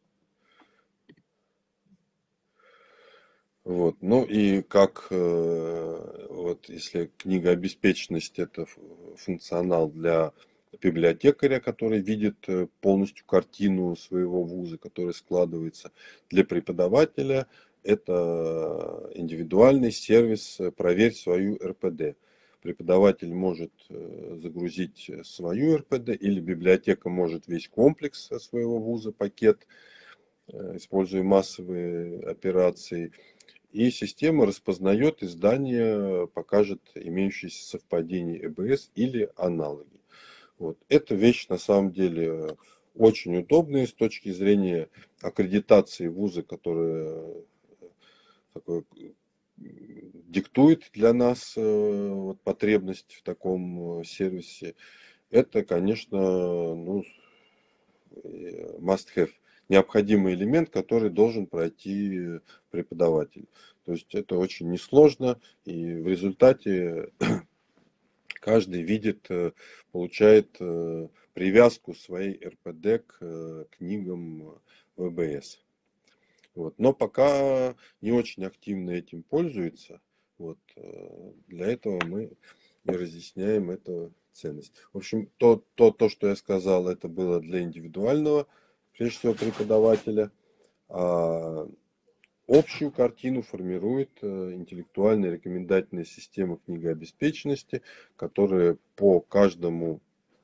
Вот. Ну и как, вот если книгообеспеченность – это функционал для библиотекаря, который видит полностью картину своего вуза, который складывается, для преподавателя это индивидуальный сервис «Проверь свою эр пэ дэ». Преподаватель может загрузить свою эр пэ дэ, или библиотека может весь комплекс своего вуза, пакет, используя массовые операции. И система распознает издание, покажет имеющиеся совпадения э бэ эс или аналоги. Вот. Эта вещь на самом деле очень удобные с точки зрения аккредитации вуза, которые такой, диктует для нас вот, потребность в таком сервисе. Это, конечно, ну, must have, необходимый элемент, который должен пройти преподаватель. То есть это очень несложно, и в результате каждый видит, получает привязку своей эр пэ дэ к книгам вэ бэ эс. Вот. Но пока не очень активно этим пользуется. Вот. Для этого мы и разъясняем эту ценность. В общем, то, то, то, что я сказал, это было для индивидуального, прежде всего, преподавателя. А общую картину формирует интеллектуальная рекомендательная система книгообеспеченности, которая по каждому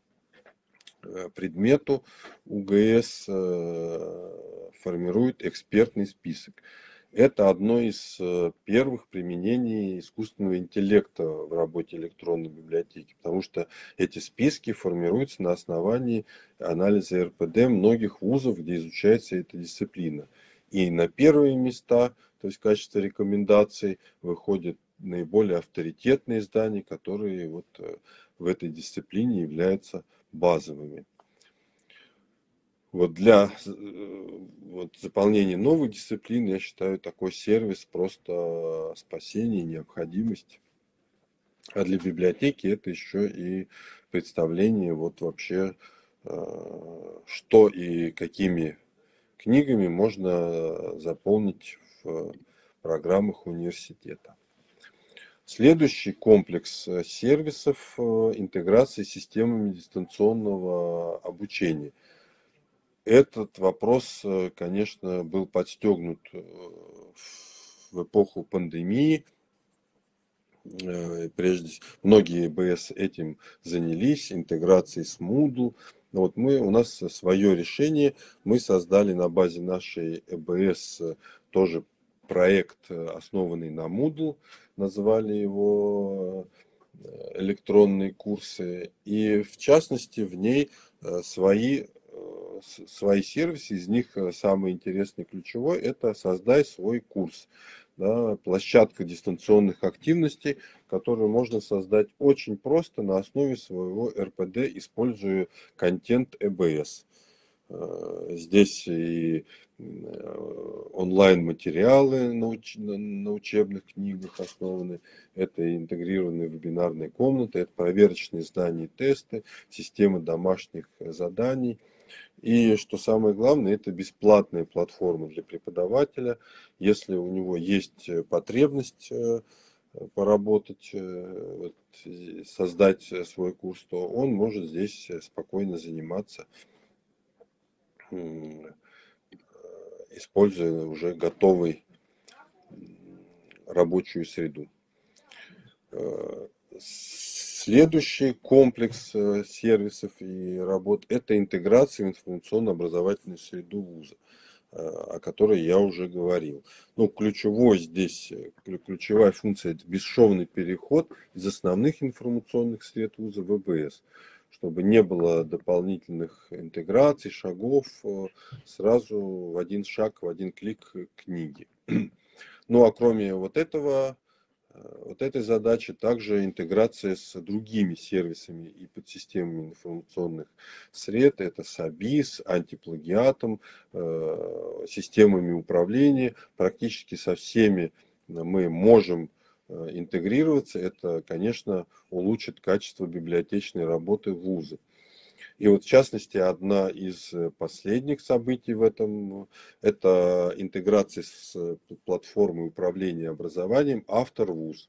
предмету у гэ эс формирует экспертный список. Это одно из первых применений искусственного интеллекта в работе электронной библиотеки, потому что эти списки формируются на основании анализа эр пэ дэ многих вузов, где изучается эта дисциплина. И на первые места, то есть в качестве рекомендаций, выходят наиболее авторитетные издания, которые вот в этой дисциплине являются базовыми. Вот для вот, заполнения новых дисциплин, я считаю, такой сервис просто спасение, необходимость. А для библиотеки это еще и представление вот вообще, что и какими книгами можно заполнить в программах университета. Следующий комплекс сервисов интеграции с системами дистанционного обучения. Этот вопрос, конечно, был подстегнут в эпоху пандемии. Прежде многие бэ эс этим занялись, интеграцией с Moodle. Вот мы, у нас свое решение. Мы создали на базе нашей э бэ эс тоже проект, основанный на Moodle. Назвали его электронные курсы. И в частности в ней свои свои сервисы, из них самый интересный ключевой – это создай свой курс. Да, площадка дистанционных активностей, которую можно создать очень просто на основе своего эр пэ дэ, используя контент э бэ эс. Здесь и онлайн-материалы на, уч... на учебных книгах основаны, это интегрированные вебинарные комнаты, это проверочные задания и тесты, системы домашних заданий. И что самое главное, это бесплатная платформа для преподавателя. Если у него есть потребность поработать, создать свой курс, то он может здесь спокойно заниматься, используя уже готовый рабочую среду. Следующий комплекс сервисов и работ – это интеграция в информационно-образовательную среду вуза, о которой я уже говорил. Ну, ключевой здесь, ключевая функция – это бесшовный переход из основных информационных сред вуза в э бэ эс, чтобы не было дополнительных интеграций, шагов, сразу в один шаг, в один клик книги. Ну, а кроме вот этого, Вот этой задачи также интеграция с другими сервисами и подсистемами информационных сред. Это сабис, антиплагиатом, системами управления. Практически со всеми мы можем интегрироваться. Это, конечно, улучшит качество библиотечной работы вуза. И вот в частности, одна из последних событий в этом – это интеграция с платформой управления образованием «Автор-вуз».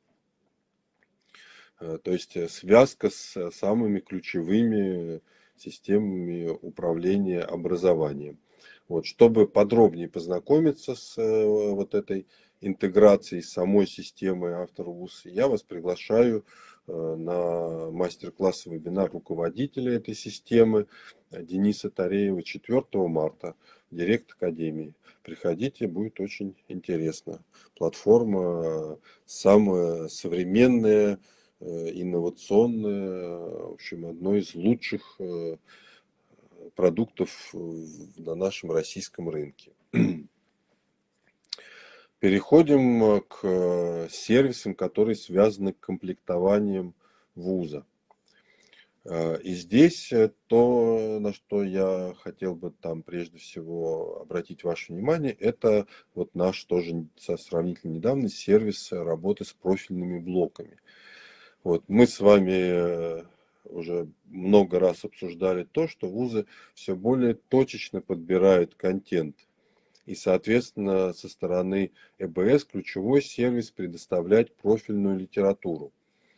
То есть связка с самыми ключевыми системами управления образованием. Вот, чтобы подробнее познакомиться с вот этой интеграцией с самой системой «Автор-вуз», я вас приглашаю на мастер-класс вебинар руководителя этой системы Дениса Тареева четвёртого марта в Директ Академии. Приходите, будет очень интересно. Платформа самая современная, инновационная, в общем, одно из лучших продуктов на нашем российском рынке. Переходим к сервисам, которые связаны с комплектованием вуза. И здесь то, на что я хотел бы там прежде всего обратить ваше внимание, это вот наш тоже сравнительно недавний сервис работы с профильными блоками. Вот мы с вами уже много раз обсуждали то, что вузы все более точечно подбирают контент. И, соответственно, со стороны э бэ эс ключевой сервис предоставлять профильную литературу.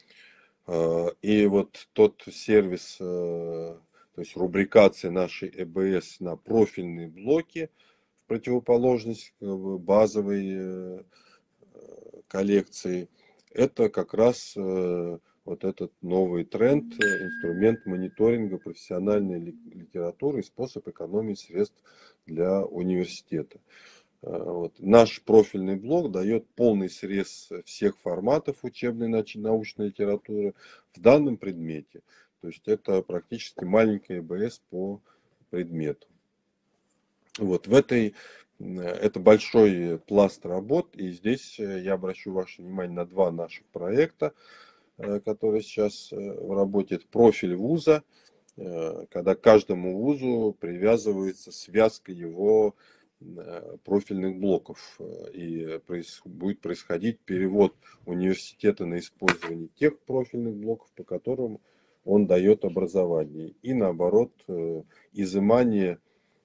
И вот тот сервис, то есть рубрикация нашей э бэ эс на профильные блоки, в противоположность базовой коллекции, это как раз вот этот новый тренд, инструмент мониторинга профессиональной литературы и способ экономии средств для университета. Вот. Наш профильный блок дает полный срез всех форматов учебной научной литературы в данном предмете. То есть это практически маленькая э бэ эс по предмету. Вот. В этой, это большой пласт работ, и здесь я обращу ваше внимание на два наших проекта, которые сейчас в работе. Это профиль вуза, когда каждому вузу привязывается связка его профильных блоков, и будет происходить перевод университета на использование тех профильных блоков, по которым он дает образование, и наоборот изымание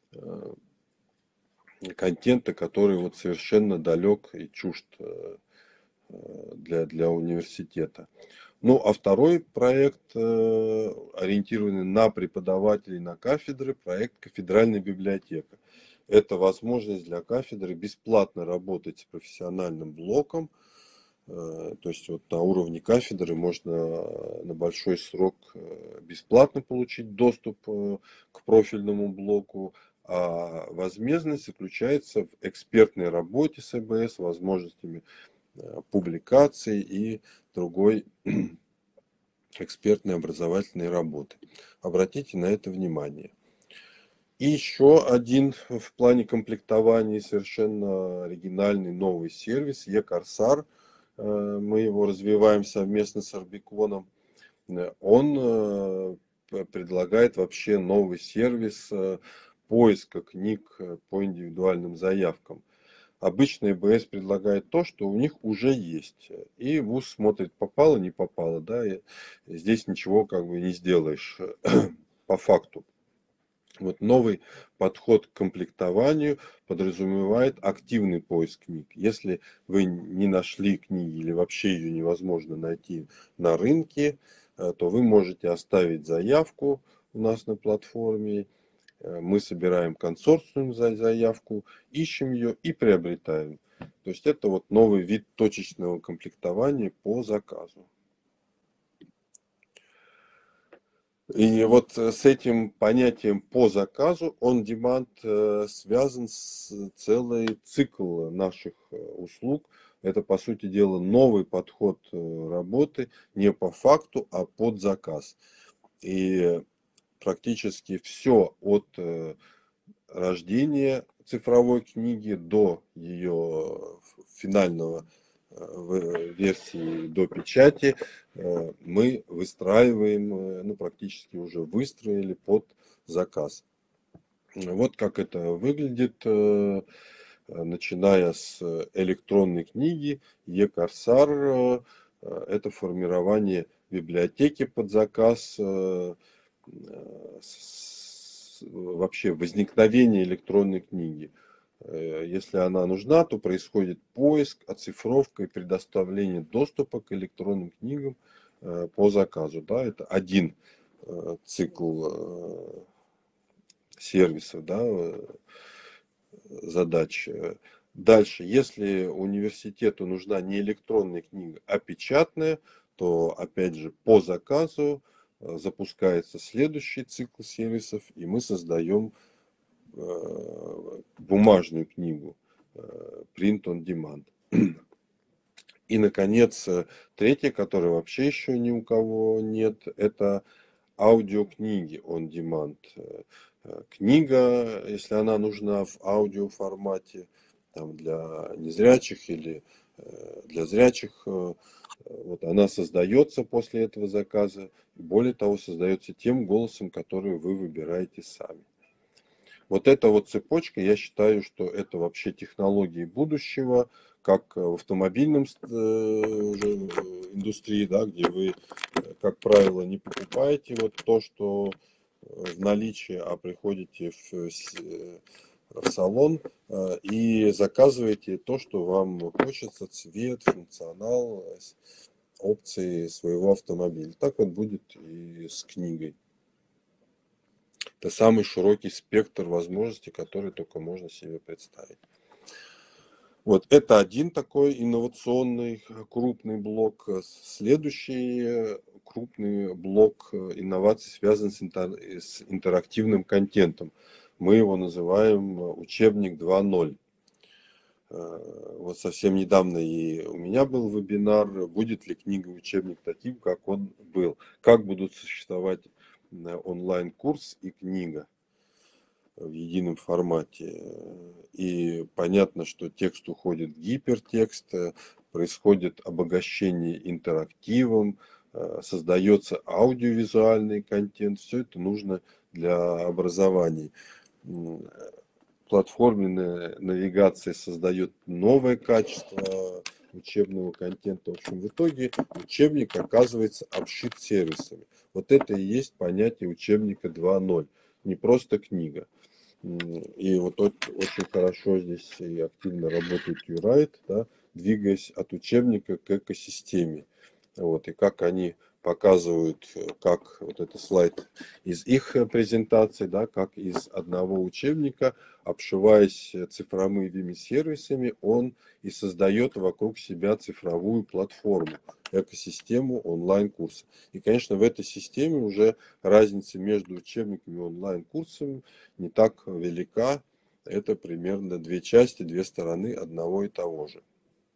контента, который вот совершенно далек и чужд для, для университета. Ну, а второй проект, ориентированный на преподавателей, на кафедры, проект «Кафедральная библиотека». Это возможность для кафедры бесплатно работать с профессиональным блоком. То есть вот на уровне кафедры можно на большой срок бесплатно получить доступ к профильному блоку, а возмездность заключается в экспертной работе с э бэ эс, возможностями публикаций и другой экспертной образовательной работы. Обратите на это внимание. И еще один в плане комплектования совершенно оригинальный новый сервис е-Корсар. Мы его развиваем совместно с Орбиконом. Он предлагает вообще новый сервис поиска книг по индивидуальным заявкам. Обычно э бэ эс предлагает то, что у них уже есть. И вуз смотрит, попало, не попало. Да, и здесь ничего как бы не сделаешь по факту. Вот новый подход к комплектованию подразумевает активный поиск книг. Если вы не нашли книги или вообще ее невозможно найти на рынке, то вы можете оставить заявку у нас на платформе. Мы собираем консорциум за заявку, ищем ее и приобретаем. То есть это вот новый вид точечного комплектования по заказу. И вот с этим понятием по заказу on demand связан с целый цикл наших услуг. Это, по сути дела, новый подход работы не по факту, а под заказ. И практически все от рождения цифровой книги до ее финального версии, до печати мы выстраиваем, ну практически уже выстроили под заказ. Вот как это выглядит, начиная с электронной книги е-Корсар. Это формирование библиотеки под заказ, вообще возникновение электронной книги. Если она нужна, то происходит поиск, оцифровка и предоставление доступа к электронным книгам по заказу. Да, это один цикл сервисов, да, задач. Дальше, если университету нужна не электронная книга, а печатная, то опять же по заказу запускается следующий цикл сервисов, и мы создаем бумажную книгу Print on Demand. И, наконец, третье, которое вообще еще ни у кого нет, это аудиокниги on Demand. книга, если она нужна в аудиоформате, там, для незрячих или для зрячих, вот она создается после этого заказа, и более того, создается тем голосом, который вы выбираете сами. Вот эта вот цепочка, я считаю, что это вообще технологии будущего, как в автомобильном уже индустрии, да, где вы, как правило, не покупаете вот то, что в наличии, а приходите в, в салон и заказываете то, что вам хочется, цвет, функционал, опции своего автомобиля. Так вот будет и с книгой. Это самый широкий спектр возможностей, который только можно себе представить. Вот это один такой инновационный крупный блок. Следующий крупный блок инноваций связан с, интер... с интерактивным контентом. Мы его называем учебник два ноль. Вот совсем недавно и у меня был вебинар, будет ли книга-учебник таким, как он был. Как будут существовать онлайн-курс и книга в едином формате. И понятно, что текст уходит в гипертекст, происходит обогащение интерактивом, создается аудиовизуальный контент. Все это нужно для образования. Платформенная навигация создает новое качество учебного контента. В общем, в итоге учебник оказывается обшит сервисами. Вот это и есть понятие учебника два ноль. Не просто книга. И вот очень хорошо здесь и активно работает Юрайт, да, двигаясь от учебника к экосистеме. Вот, и как они показывают, как вот этот слайд из их презентации, да, как из одного учебника, обшиваясь цифровыми сервисами, он и создает вокруг себя цифровую платформу, экосистему онлайн-курса. И, конечно, в этой системе уже разница между учебниками и онлайн-курсами не так велика. Это примерно две части, две стороны одного и того же.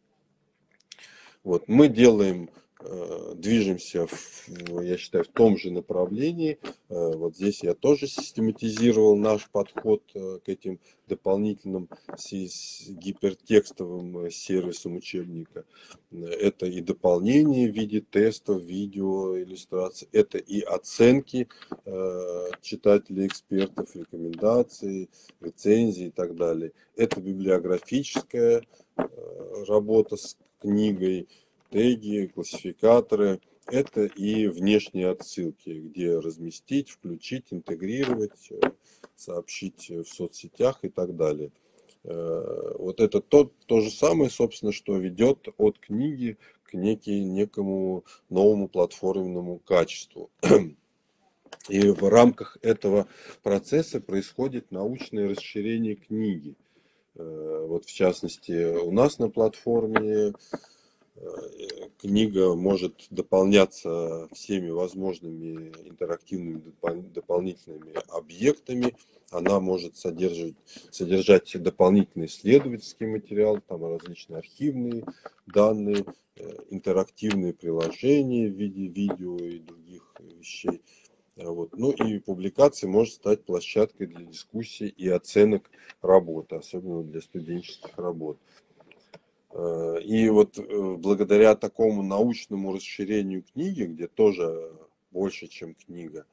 Вот, мы делаем, движемся, в, я считаю, в том же направлении. Вот здесь я тоже систематизировал наш подход к этим дополнительным гипертекстовым сервисам учебника. Это и дополнение в виде тестов, видео, иллюстраций, это и оценки читателей, экспертов, рекомендаций, рецензий и так далее. Это библиографическая работа с книгой, теги, классификаторы. Это и внешние отсылки, где разместить, включить, интегрировать, сообщить в соцсетях и так далее. Вот это то, то же самое, собственно, что ведет от книги к некий, некому новому платформенному качеству. И в рамках этого процесса происходит научное расширение книги. Вот в частности, у нас на платформе книга может дополняться всеми возможными интерактивными дополнительными объектами. Она может содержать, содержать дополнительный исследовательский материал, там различные архивные данные, интерактивные приложения в виде видео и других вещей. Вот. Ну и публикация может стать площадкой для дискуссий и оценок работы, особенно для студенческих работ. И вот благодаря такому научному расширению книги, где тоже больше, чем книга,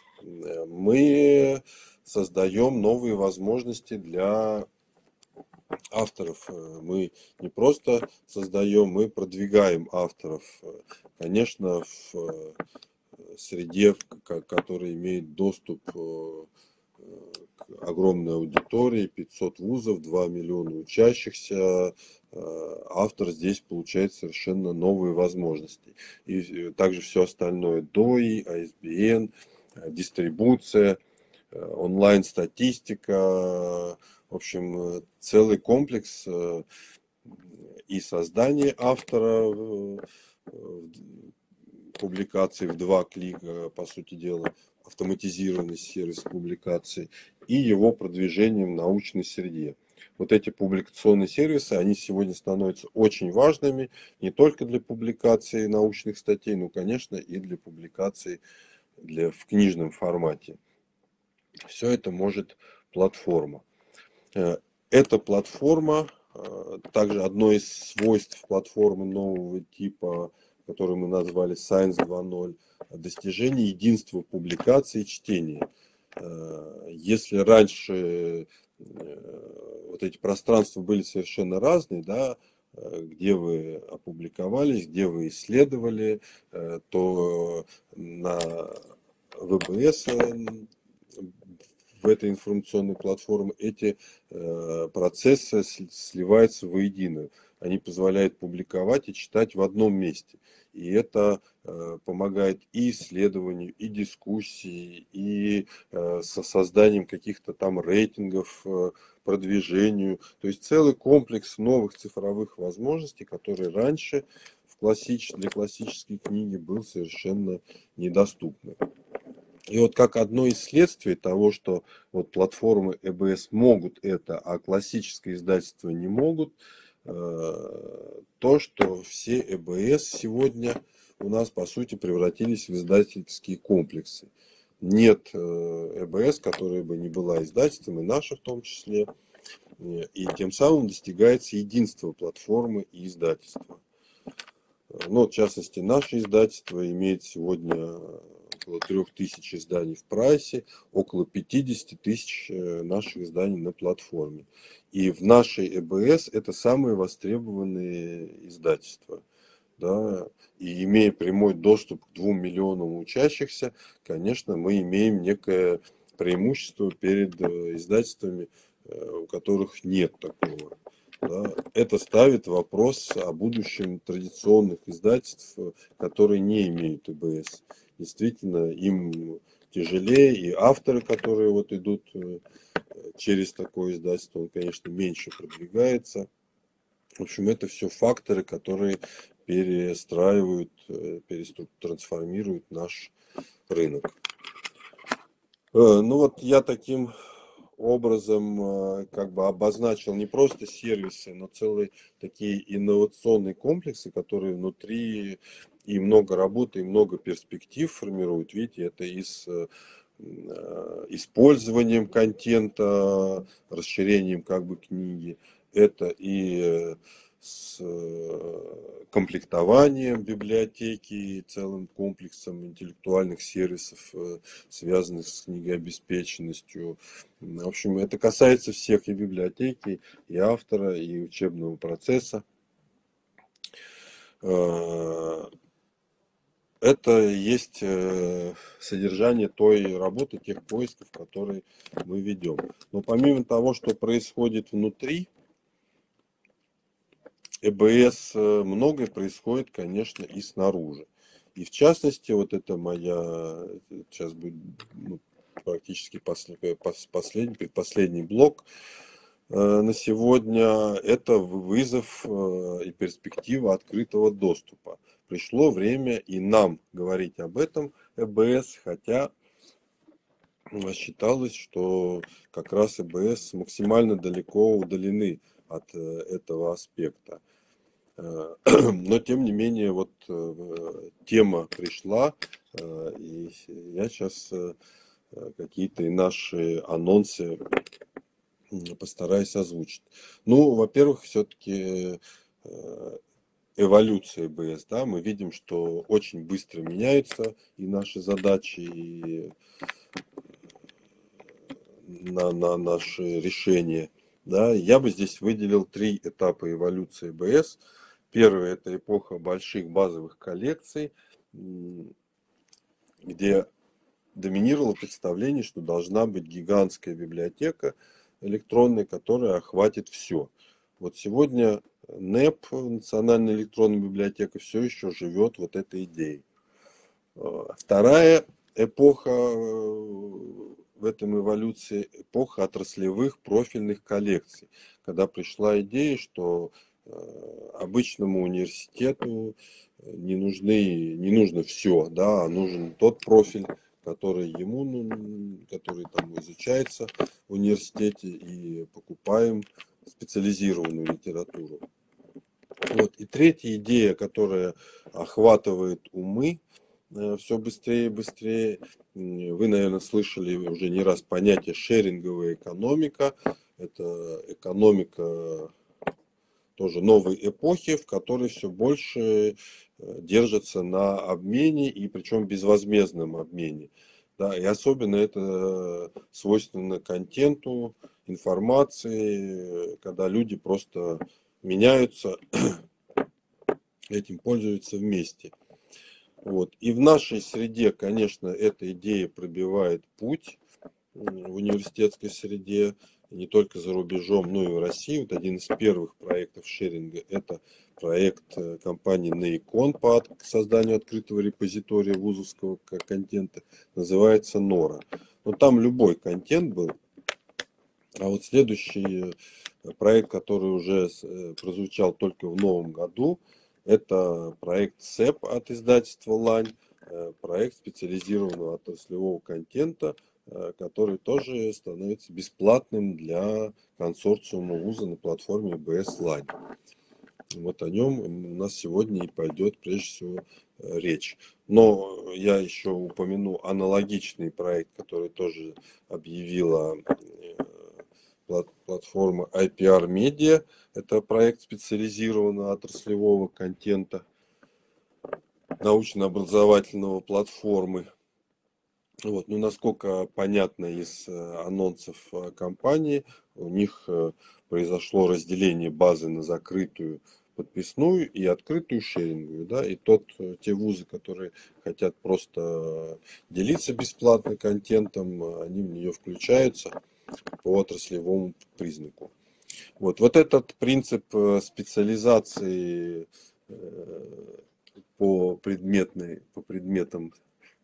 мы создаем новые возможности для авторов. Мы не просто создаем, мы продвигаем авторов. Конечно, в среде, которая имеет доступ к огромной аудитории, пятьсот вузов, два миллиона учащихся, автор здесь получает совершенно новые возможности. И также все остальное, ДОИ, ай эс би эн, дистрибуция, онлайн-статистика, в общем, целый комплекс и создание автора публикаций в два клика, по сути дела, автоматизированный сервис публикаций и его продвижением в научной среде. Вот эти публикационные сервисы, они сегодня становятся очень важными не только для публикации научных статей, но, конечно, и для публикаций для, в книжном формате. Все это может платформа. Эта платформа, также одно из свойств платформы нового типа, который мы назвали Science два ноль, достижение единства публикации и чтения. Если раньше вот эти пространства были совершенно разные, да, где вы опубликовались, где вы исследовали, то на вэ бэ эс, в этой информационной платформе, эти процессы сливаются воедино. Они позволяют публиковать и читать в одном месте. И это помогает и исследованию, и дискуссии, и со созданием каких-то там рейтингов, продвижению. То есть целый комплекс новых цифровых возможностей, которые раньше в классич... для классической книги был совершенно недоступны. И вот как одно из следствий того, что вот платформы э бэ эс могут это, а классические издательства не могут, то, что все э бэ эс сегодня у нас, по сути, превратились в издательские комплексы. Нет э бэ эс, которая бы не была издательством, и наша в том числе, и тем самым достигается единство платформы и издательства. Ну, в частности, наше издательство имеет сегодня около трех тысяч изданий в прайсе, около пятьдесят тысяч наших изданий на платформе. И в нашей э бэ эс это самые востребованные издательства. Да, и имея прямой доступ к двум миллионам учащихся, конечно, мы имеем некое преимущество перед издательствами, у которых нет такого. Да. Это ставит вопрос о будущем традиционных издательств, которые не имеют э бэ эс. Действительно, им тяжелее, и авторы, которые вот идут через такое издательство, он, конечно, меньше продвигается. В общем, это все факторы, которые перестраивают, трансформируют наш рынок. Ну вот я таким образом как бы обозначил не просто сервисы, но целые такие инновационные комплексы, которые внутри и много работы, и много перспектив формируют. Видите, это и с использованием контента, расширением как бы книги, это и с комплектованием библиотеки, целым комплексом интеллектуальных сервисов, связанных с книгообеспеченностью. В общем, это касается всех, и библиотеки, и автора, и учебного процесса. Это есть содержание той работы, тех поисков, которые мы ведем. Но помимо того, что происходит внутри э бэ эс, многое происходит, конечно, и снаружи. И в частности, вот это моя, сейчас будет ну, практически последний, последний, предпоследний блок на сегодня, это вызов и перспектива открытого доступа. Пришло время и нам говорить об этом э бэ эс, хотя считалось, что как раз э бэ эс максимально далеко удалены от этого аспекта. Но тем не менее, вот тема пришла, и я сейчас какие-то и наши анонсы постараюсь озвучить. Ну, во-первых, все-таки эволюция э бэ эс, да, мы видим, что очень быстро меняются и наши задачи, и на, на наши решения. Да. Я бы здесь выделил три этапа эволюции э бэ эс. Первый – это эпоха больших базовых коллекций, где доминировало представление, что должна быть гигантская библиотека электронная, которая охватит все. Вот сегодня нэп, Национальная электронная библиотека, все еще живет вот этой идеей. Вторая эпоха в этом эволюции – эпоха отраслевых профильных коллекций, когда пришла идея, что обычному университету не, нужны, не нужно все, да, а нужен тот профиль, который ему, который там изучается в университете, и покупаем специализированную литературу. Вот. И третья идея, которая охватывает умы все быстрее и быстрее, Вы, наверное, слышали уже не раз понятие шеринговая экономика. Это экономика тоже новой эпохи, в которой все больше держится на обмене, и причем безвозмездном обмене. Да, и особенно это свойственно контенту, информации, когда люди просто меняются, этим пользуются вместе. Вот. И в нашей среде, конечно, эта идея пробивает путь в университетской среде, не только за рубежом, но и в России. Вот один из первых проектов шеринга – это проект компании Naycon по созданию открытого репозитория вузовского контента, называется Nora. Но там любой контент был. А вот следующий проект, который уже прозвучал только в новом году, это проект сэп от издательства Лань, проект специализированного отраслевого контента, который тоже становится бесплатным для консорциума вуза на платформе би эс Лань. Вот о нем у нас сегодня и пойдет прежде всего речь. Но я еще упомяну аналогичный проект, который тоже объявила платформа ай пи ар Media. Это проект специализированного отраслевого контента, научно-образовательного платформы. Вот. Ну, насколько понятно из анонсов компании, у них произошло разделение базы на закрытую подписную и открытую шеринговую. Да? И тот, те вузы, которые хотят просто делиться бесплатно контентом, они в нее включаются по отраслевому признаку. Вот, вот этот принцип специализации по предметной, по предметам,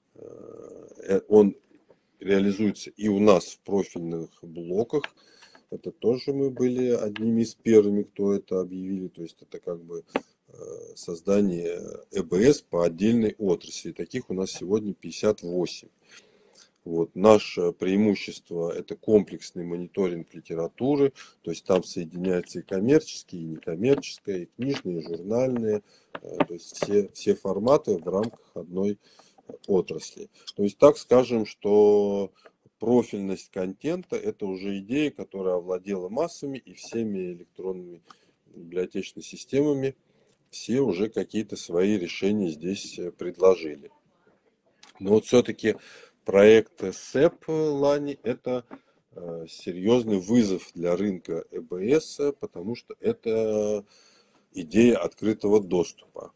он реализуется и у нас в профильных блоках. Это тоже мы были одними из первыми, кто это объявили. То есть это как бы создание э бэ эс по отдельной отрасли. Таких у нас сегодня пятьдесят восемь. Вот. Наше преимущество – это комплексный мониторинг литературы, то есть там соединяются и коммерческие, и некоммерческие, и книжные, и журнальные, то есть все, все форматы в рамках одной отрасли. То есть так скажем, что профильность контента – это уже идея, которая овладела массами и всеми электронными библиотечными системами, все уже какие-то свои решения здесь предложили. Но вот все-таки проект сэп Лани – это серьезный вызов для рынка э бэ эс, потому что это идея открытого доступа.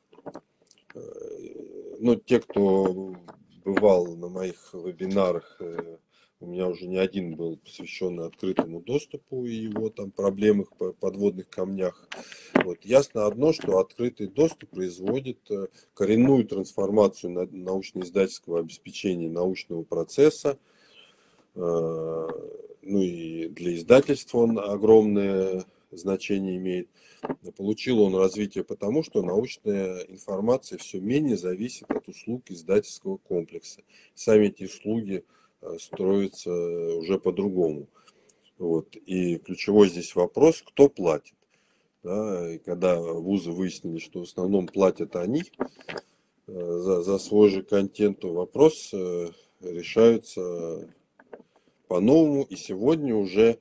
Ну, те, кто бывал на моих вебинарах, у меня уже не один был посвящен открытому доступу и его там проблемах по подводных камнях. Вот. Ясно одно, что открытый доступ производит коренную трансформацию научно-издательского обеспечения научного процесса. Ну и для издательства он огромное значение имеет. Получил он развитие потому, что научная информация все менее зависит от услуг издательского комплекса. Сами эти услуги строятся уже по-другому. Вот. И ключевой здесь вопрос, кто платит. Да, и когда вузы выяснили, что в основном платят они за, за свой же контент, то вопрос решается по-новому. И сегодня уже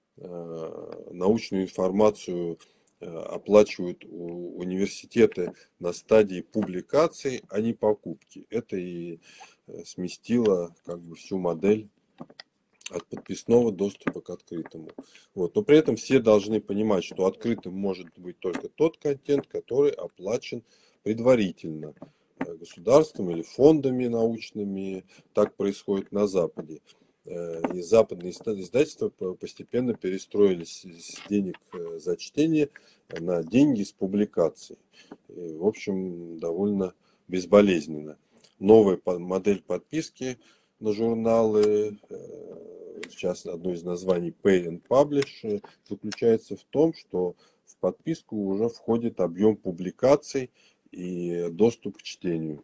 научную информацию оплачивают университеты на стадии публикации, а не покупки. Это и сместило как бы всю модель от подписного доступа к открытому. Вот. Но при этом все должны понимать, что открытым может быть только тот контент, который оплачен предварительно государством или фондами научными. Так происходит на Западе. И западные издательства постепенно перестроились с денег за чтение на деньги с публикаций. И, в общем, довольно безболезненно. Новая модель подписки на журналы, сейчас одно из названий Pay and Publish, заключается в том, что в подписку уже входит объем публикаций и доступ к чтению.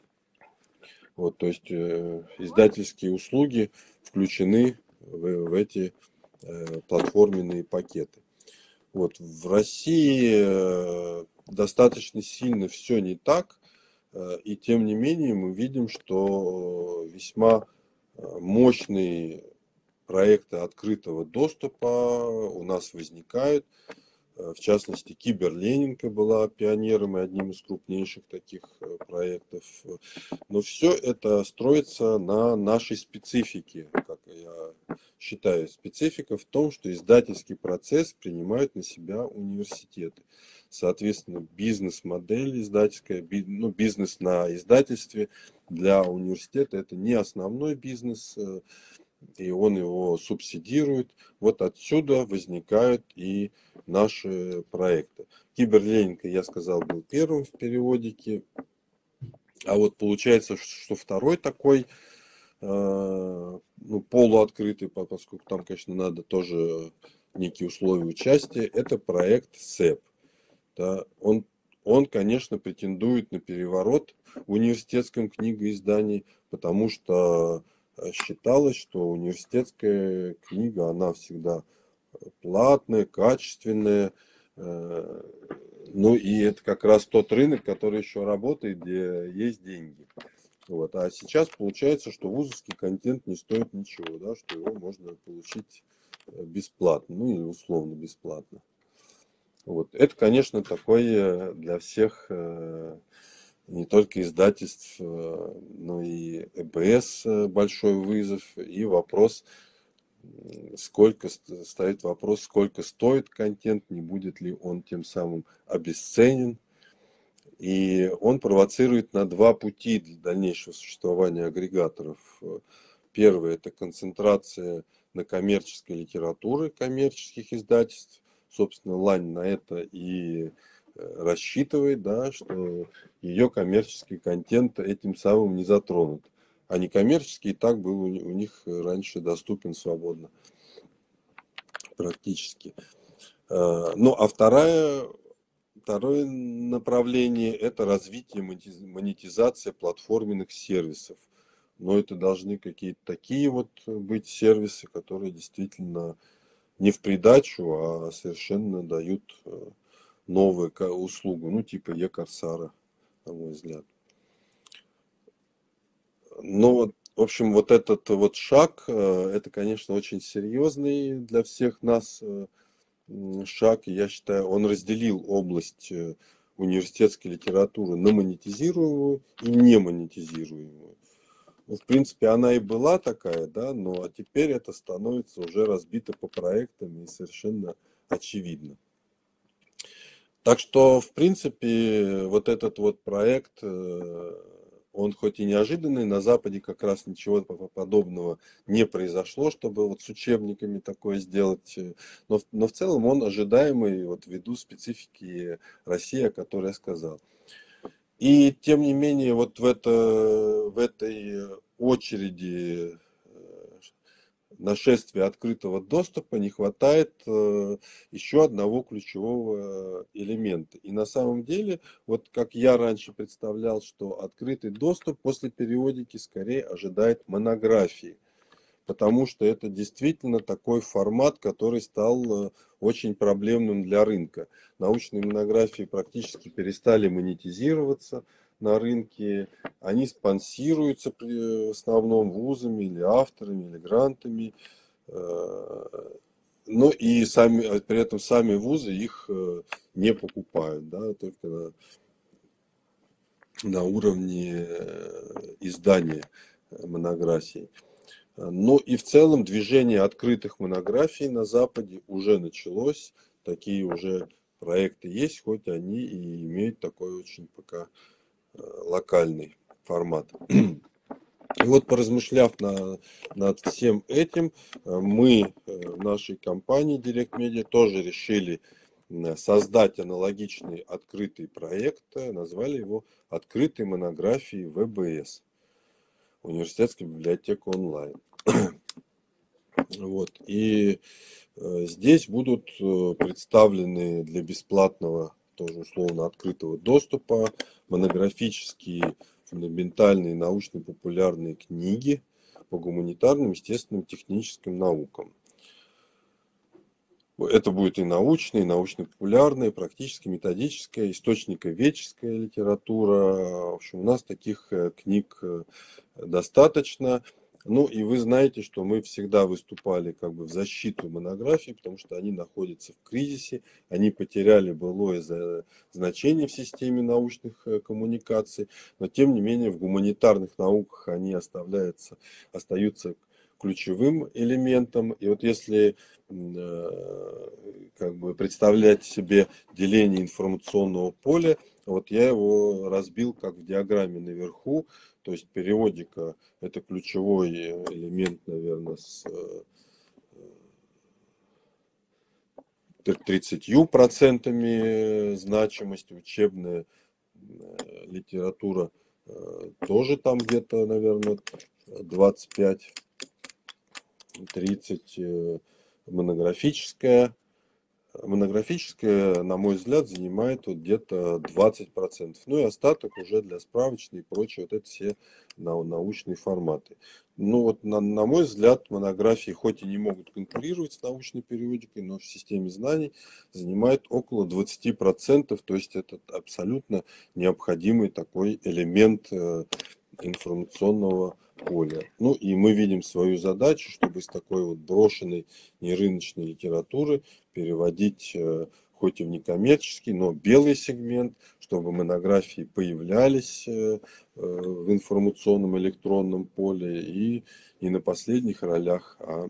Вот, то есть э, издательские услуги включены в, в эти э, платформенные пакеты. Вот, в России э, достаточно сильно все не так. И тем не менее мы видим, что весьма мощные проекты открытого доступа у нас возникают. В частности, Киберленинка была пионером и одним из крупнейших таких проектов. Но все это строится на нашей специфике, как я считаю. Специфика в том, что издательский процесс принимают на себя университеты. Соответственно, бизнес-модель издательская, ну, бизнес на издательстве для университета это не основной бизнес, и он его субсидирует. Вот отсюда возникают и наши проекты. Киберленинка, я сказал, был первым в периодике. А вот получается, что второй такой, ну, полуоткрытый, поскольку там, конечно, надо тоже некие условия участия, это проект СЭП. Да, он, он, конечно, претендует на переворот в университетском книгоиздании, потому что считалось, что университетская книга, она всегда платная, качественная. Ну и это как раз тот рынок, который еще работает, где есть деньги. Вот. А сейчас получается, что вузовский контент не стоит ничего, да, что его можно получить бесплатно, ну или условно бесплатно. Вот. Это, конечно, такой для всех не только издательств, но и ЭБС большой вызов, и вопрос, сколько стоит вопрос, сколько стоит контент, не будет ли он тем самым обесценен. И он провоцирует на два пути для дальнейшего существования агрегаторов. Первый – это концентрация на коммерческой литературе, коммерческих издательств. Собственно, Лань на это и рассчитывает, да, что ее коммерческий контент этим самым не затронут. А некоммерческий и так был у них раньше доступен свободно, практически. Ну, а вторая, второе направление – это развитие монетизации платформенных сервисов. Но это должны какие-то такие вот быть сервисы, которые действительно не в придачу, а совершенно дают новую услугу, ну типа Е-Корсара, на мой взгляд. Но, в общем, вот этот вот шаг, это, конечно, очень серьезный для всех нас шаг. Я считаю, он разделил область университетской литературы на монетизируемую и не монетизируемую. Ну, в принципе, она и была такая, да, но теперь это становится уже разбито по проектам и совершенно очевидно. Так что, в принципе, вот этот вот проект, он хоть и неожиданный, на Западе как раз ничего подобного не произошло, чтобы вот с учебниками такое сделать, но, но в целом он ожидаемый вот ввиду специфики России, о которой я сказал. И тем не менее, вот в, это, в этой очереди нашествия открытого доступа не хватает э, еще одного ключевого элемента. И на самом деле, вот как я раньше представлял, что открытый доступ после периодики скорее ожидает монографии. Потому что это действительно такой формат, который стал очень проблемным для рынка. Научные монографии практически перестали монетизироваться на рынке. Они спонсируются в основном вузами или авторами, или грантами. Ну и сами, при этом сами вузы их не покупают, да, только на, на уровне издания монографий. Ну и в целом движение открытых монографий на Западе уже началось. Такие уже проекты есть, хоть они и имеют такой очень пока локальный формат. И вот, поразмышляв на, над всем этим, мы в нашей компании Direct Media тоже решили создать аналогичный открытый проект. Назвали его «Открытые монографии ВБС». Университетская библиотека онлайн. Вот. И здесь будут представлены для бесплатного, тоже условно открытого доступа, монографические, фундаментальные научно-популярные книги по гуманитарным, естественным, техническим наукам. Это будет и научная, и научно-популярная, и практически методическая, источниковедческая литература. В общем, у нас таких книг достаточно. Ну и вы знаете, что мы всегда выступали как бы в защиту монографий, потому что они находятся в кризисе, они потеряли былое значение в системе научных коммуникаций, но тем не менее в гуманитарных науках они оставляются, остаются ключевым элементом. И вот если как бы представлять себе деление информационного поля, вот я его разбил как в диаграмме наверху. То есть периодика — это ключевой элемент, наверное, с тридцатью процентами значимости. Учебная литература тоже там где-то, наверное, двадцать пять тридцать. Монографическая. Монографическая, на мой взгляд, занимает вот где-то двадцать процентов. Ну и остаток уже для справочной и прочее. Вот это все научные форматы. Ну вот на, на мой взгляд, монографии хоть и не могут конкурировать с научной периодикой, но в системе знаний занимает около двадцати процентов. То есть это абсолютно необходимый такой элемент информационного поля. Ну и мы видим свою задачу, чтобы из такой вот брошенной нерыночной литературы переводить хоть и в некоммерческий, но белый сегмент, чтобы монографии появлялись в информационном электронном поле и не на последних ролях, а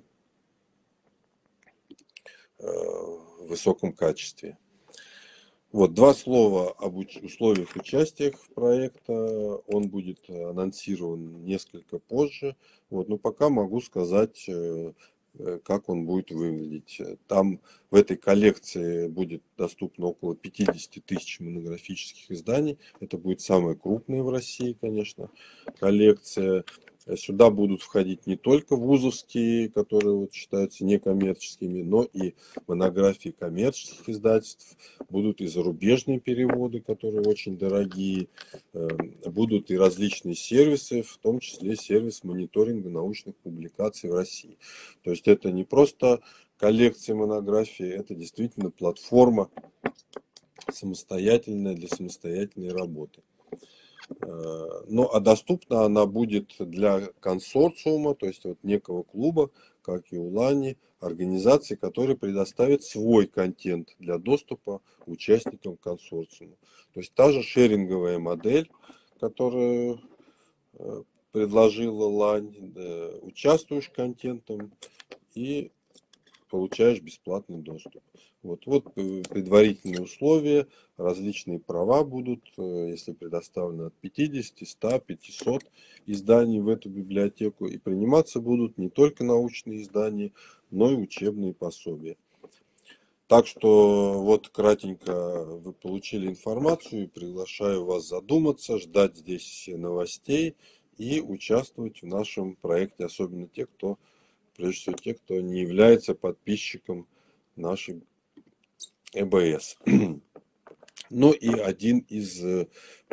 в высоком качестве. Вот два слова об условиях участия в проекте. Он будет анонсирован несколько позже. Вот, но пока могу сказать, как он будет выглядеть. Там в этой коллекции будет доступно около пятидесяти тысяч монографических изданий. Это будет самая крупная в России, конечно, коллекция. Сюда будут входить не только вузовские, которые вот считаются некоммерческими, но и монографии коммерческих издательств. Будут и зарубежные переводы, которые очень дорогие. Будут и различные сервисы, в том числе сервис мониторинга научных публикаций в России. То есть это не просто коллекция монографий, это действительно платформа самостоятельная для самостоятельной работы. Ну, а доступна она будет для консорциума, то есть вот некого клуба, как и у Лани, организации, которые предоставят свой контент для доступа участникам консорциума. То есть та же шеринговая модель, которую предложила Лань, да, участвуешь контентом и получаешь бесплатный доступ. Вот, вот предварительные условия, различные права будут, если предоставлено от пятидесяти, ста, пятисот изданий в эту библиотеку. И приниматься будут не только научные издания, но и учебные пособия. Так что вот кратенько вы получили информацию, приглашаю вас задуматься, ждать здесь новостей и участвовать в нашем проекте, особенно те, кто, прежде всего, те, кто не является подписчиком нашей э бэ эс. Ну и один из э,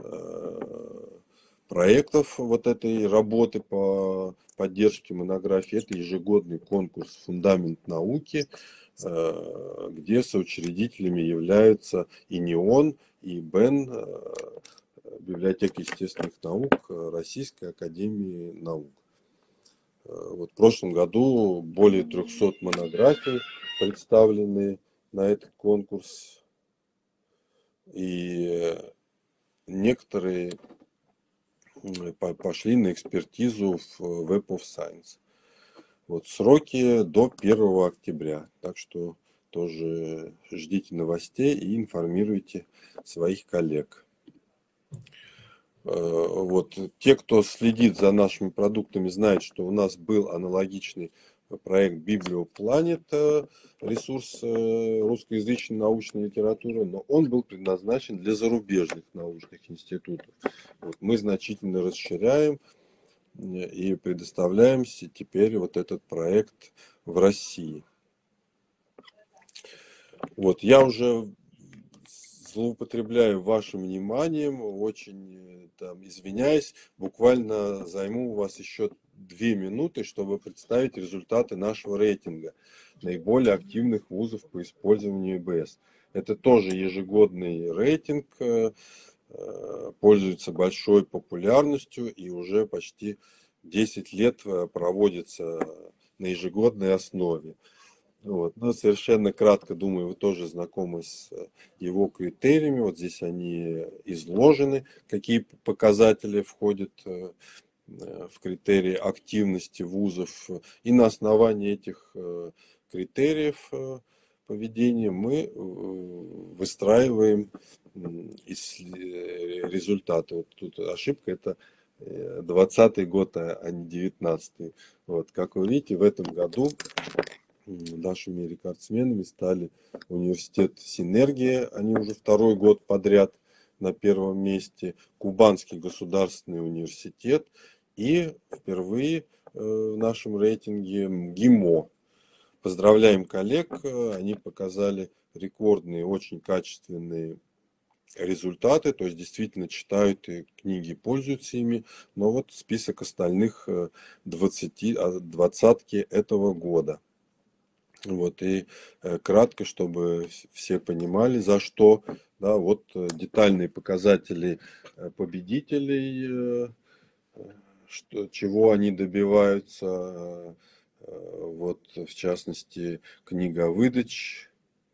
проектов вот этой работы по поддержке монографии — это ежегодный конкурс «Фундамент науки», э, где соучредителями являются и НИОН, и БЭН, э, Библиотека естественных наук Российской академии наук. Вот в прошлом году более трёхсот монографий представлены на этот конкурс, и некоторые пошли на экспертизу в Web of Science. Вот сроки до первого октября, так что тоже ждите новостей и информируйте своих коллег. Вот. Те, кто следит за нашими продуктами, знают, что у нас был аналогичный проект BiblioPlanet, ресурс русскоязычной научной литературы, но он был предназначен для зарубежных научных институтов. Вот. Мы значительно расширяем и предоставляем теперь вот этот проект в России. Вот. Я уже злоупотребляю вашим вниманием, очень там, извиняюсь, буквально займу у вас еще две минуты, чтобы представить результаты нашего рейтинга наиболее активных вузов по использованию и бэ эс. Это тоже ежегодный рейтинг, пользуется большой популярностью и уже почти десять лет проводится на ежегодной основе. Вот. Но совершенно кратко, думаю, вы тоже знакомы с его критериями. Вот здесь они изложены, какие показатели входят в критерии активности вузов. И на основании этих критериев поведения мы выстраиваем результаты. Вот тут ошибка, это двадцатый год, а не девятнадцатый. Вот. Как вы видите, в этом году нашими рекордсменами стали университет «Синергия», они уже второй год подряд на первом месте, Кубанский государственный университет и впервые в нашем рейтинге МГИМО. Поздравляем коллег, они показали рекордные, очень качественные результаты, то есть действительно читают и книги, пользуются ими, но вот список остальных двадцати, двадцатки этого года. Вот, и э, кратко, чтобы все понимали, за что, да, вот детальные показатели победителей, э, что, чего они добиваются, э, вот, в частности, книга выдач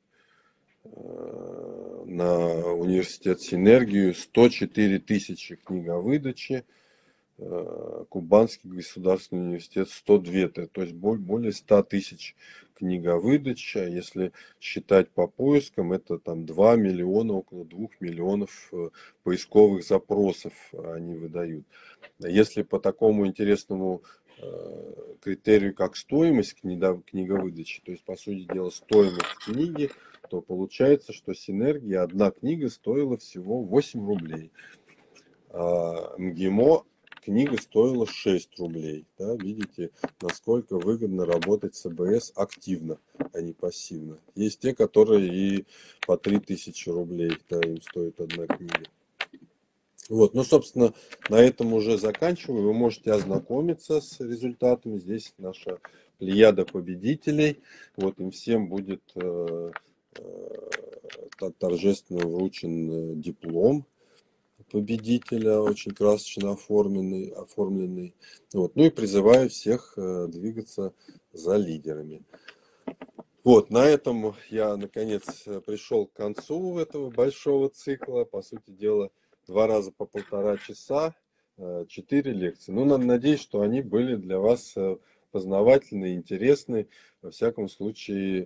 э, на университет «Синергию», сто четыре тысячи книговыдачи, Кубанский государственный университет сто два, то есть более ста тысяч книговыдач. Если считать по поискам, это там два миллиона, около двух миллионов поисковых запросов они выдают. Если по такому интересному критерию, как стоимость книговыдачи, то есть по сути дела стоимость книги, то получается, что «Синергия» одна книга стоила всего восемь рублей. А МГИМО книга стоила шесть рублей. Да, видите, насколько выгодно работать с бэ эс активно, а не пассивно. Есть те, которые и по три тысячи рублей, да, им стоит одна книга. Вот, ну, собственно, на этом уже заканчиваю. Вы можете ознакомиться с результатами. Здесь наша плеяда победителей. Вот им всем будет э, э, торжественно вручен диплом победителя, очень красочно оформленный, оформленный. Вот. Ну и призываю всех э, двигаться за лидерами. Вот, на этом я наконец пришел к концу этого большого цикла. По сути дела, два раза по полтора часа, э, четыре лекции. Ну, надеюсь, что они были для вас познавательны, интересны. Во всяком случае,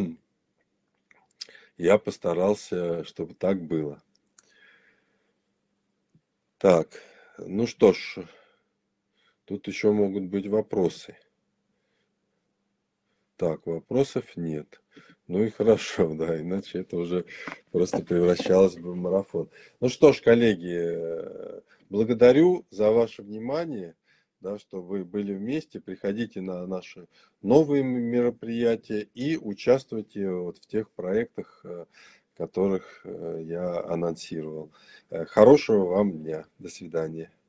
я постарался, чтобы так было. Так, ну что ж, тут еще могут быть вопросы. Так, вопросов нет. Ну и хорошо, да, иначе это уже просто превращалось бы в марафон. Ну что ж, коллеги, благодарю за ваше внимание, да, что вы были вместе. Приходите на наши новые мероприятия и участвуйте вот в тех проектах, которых я анонсировал. Хорошего вам дня. До свидания.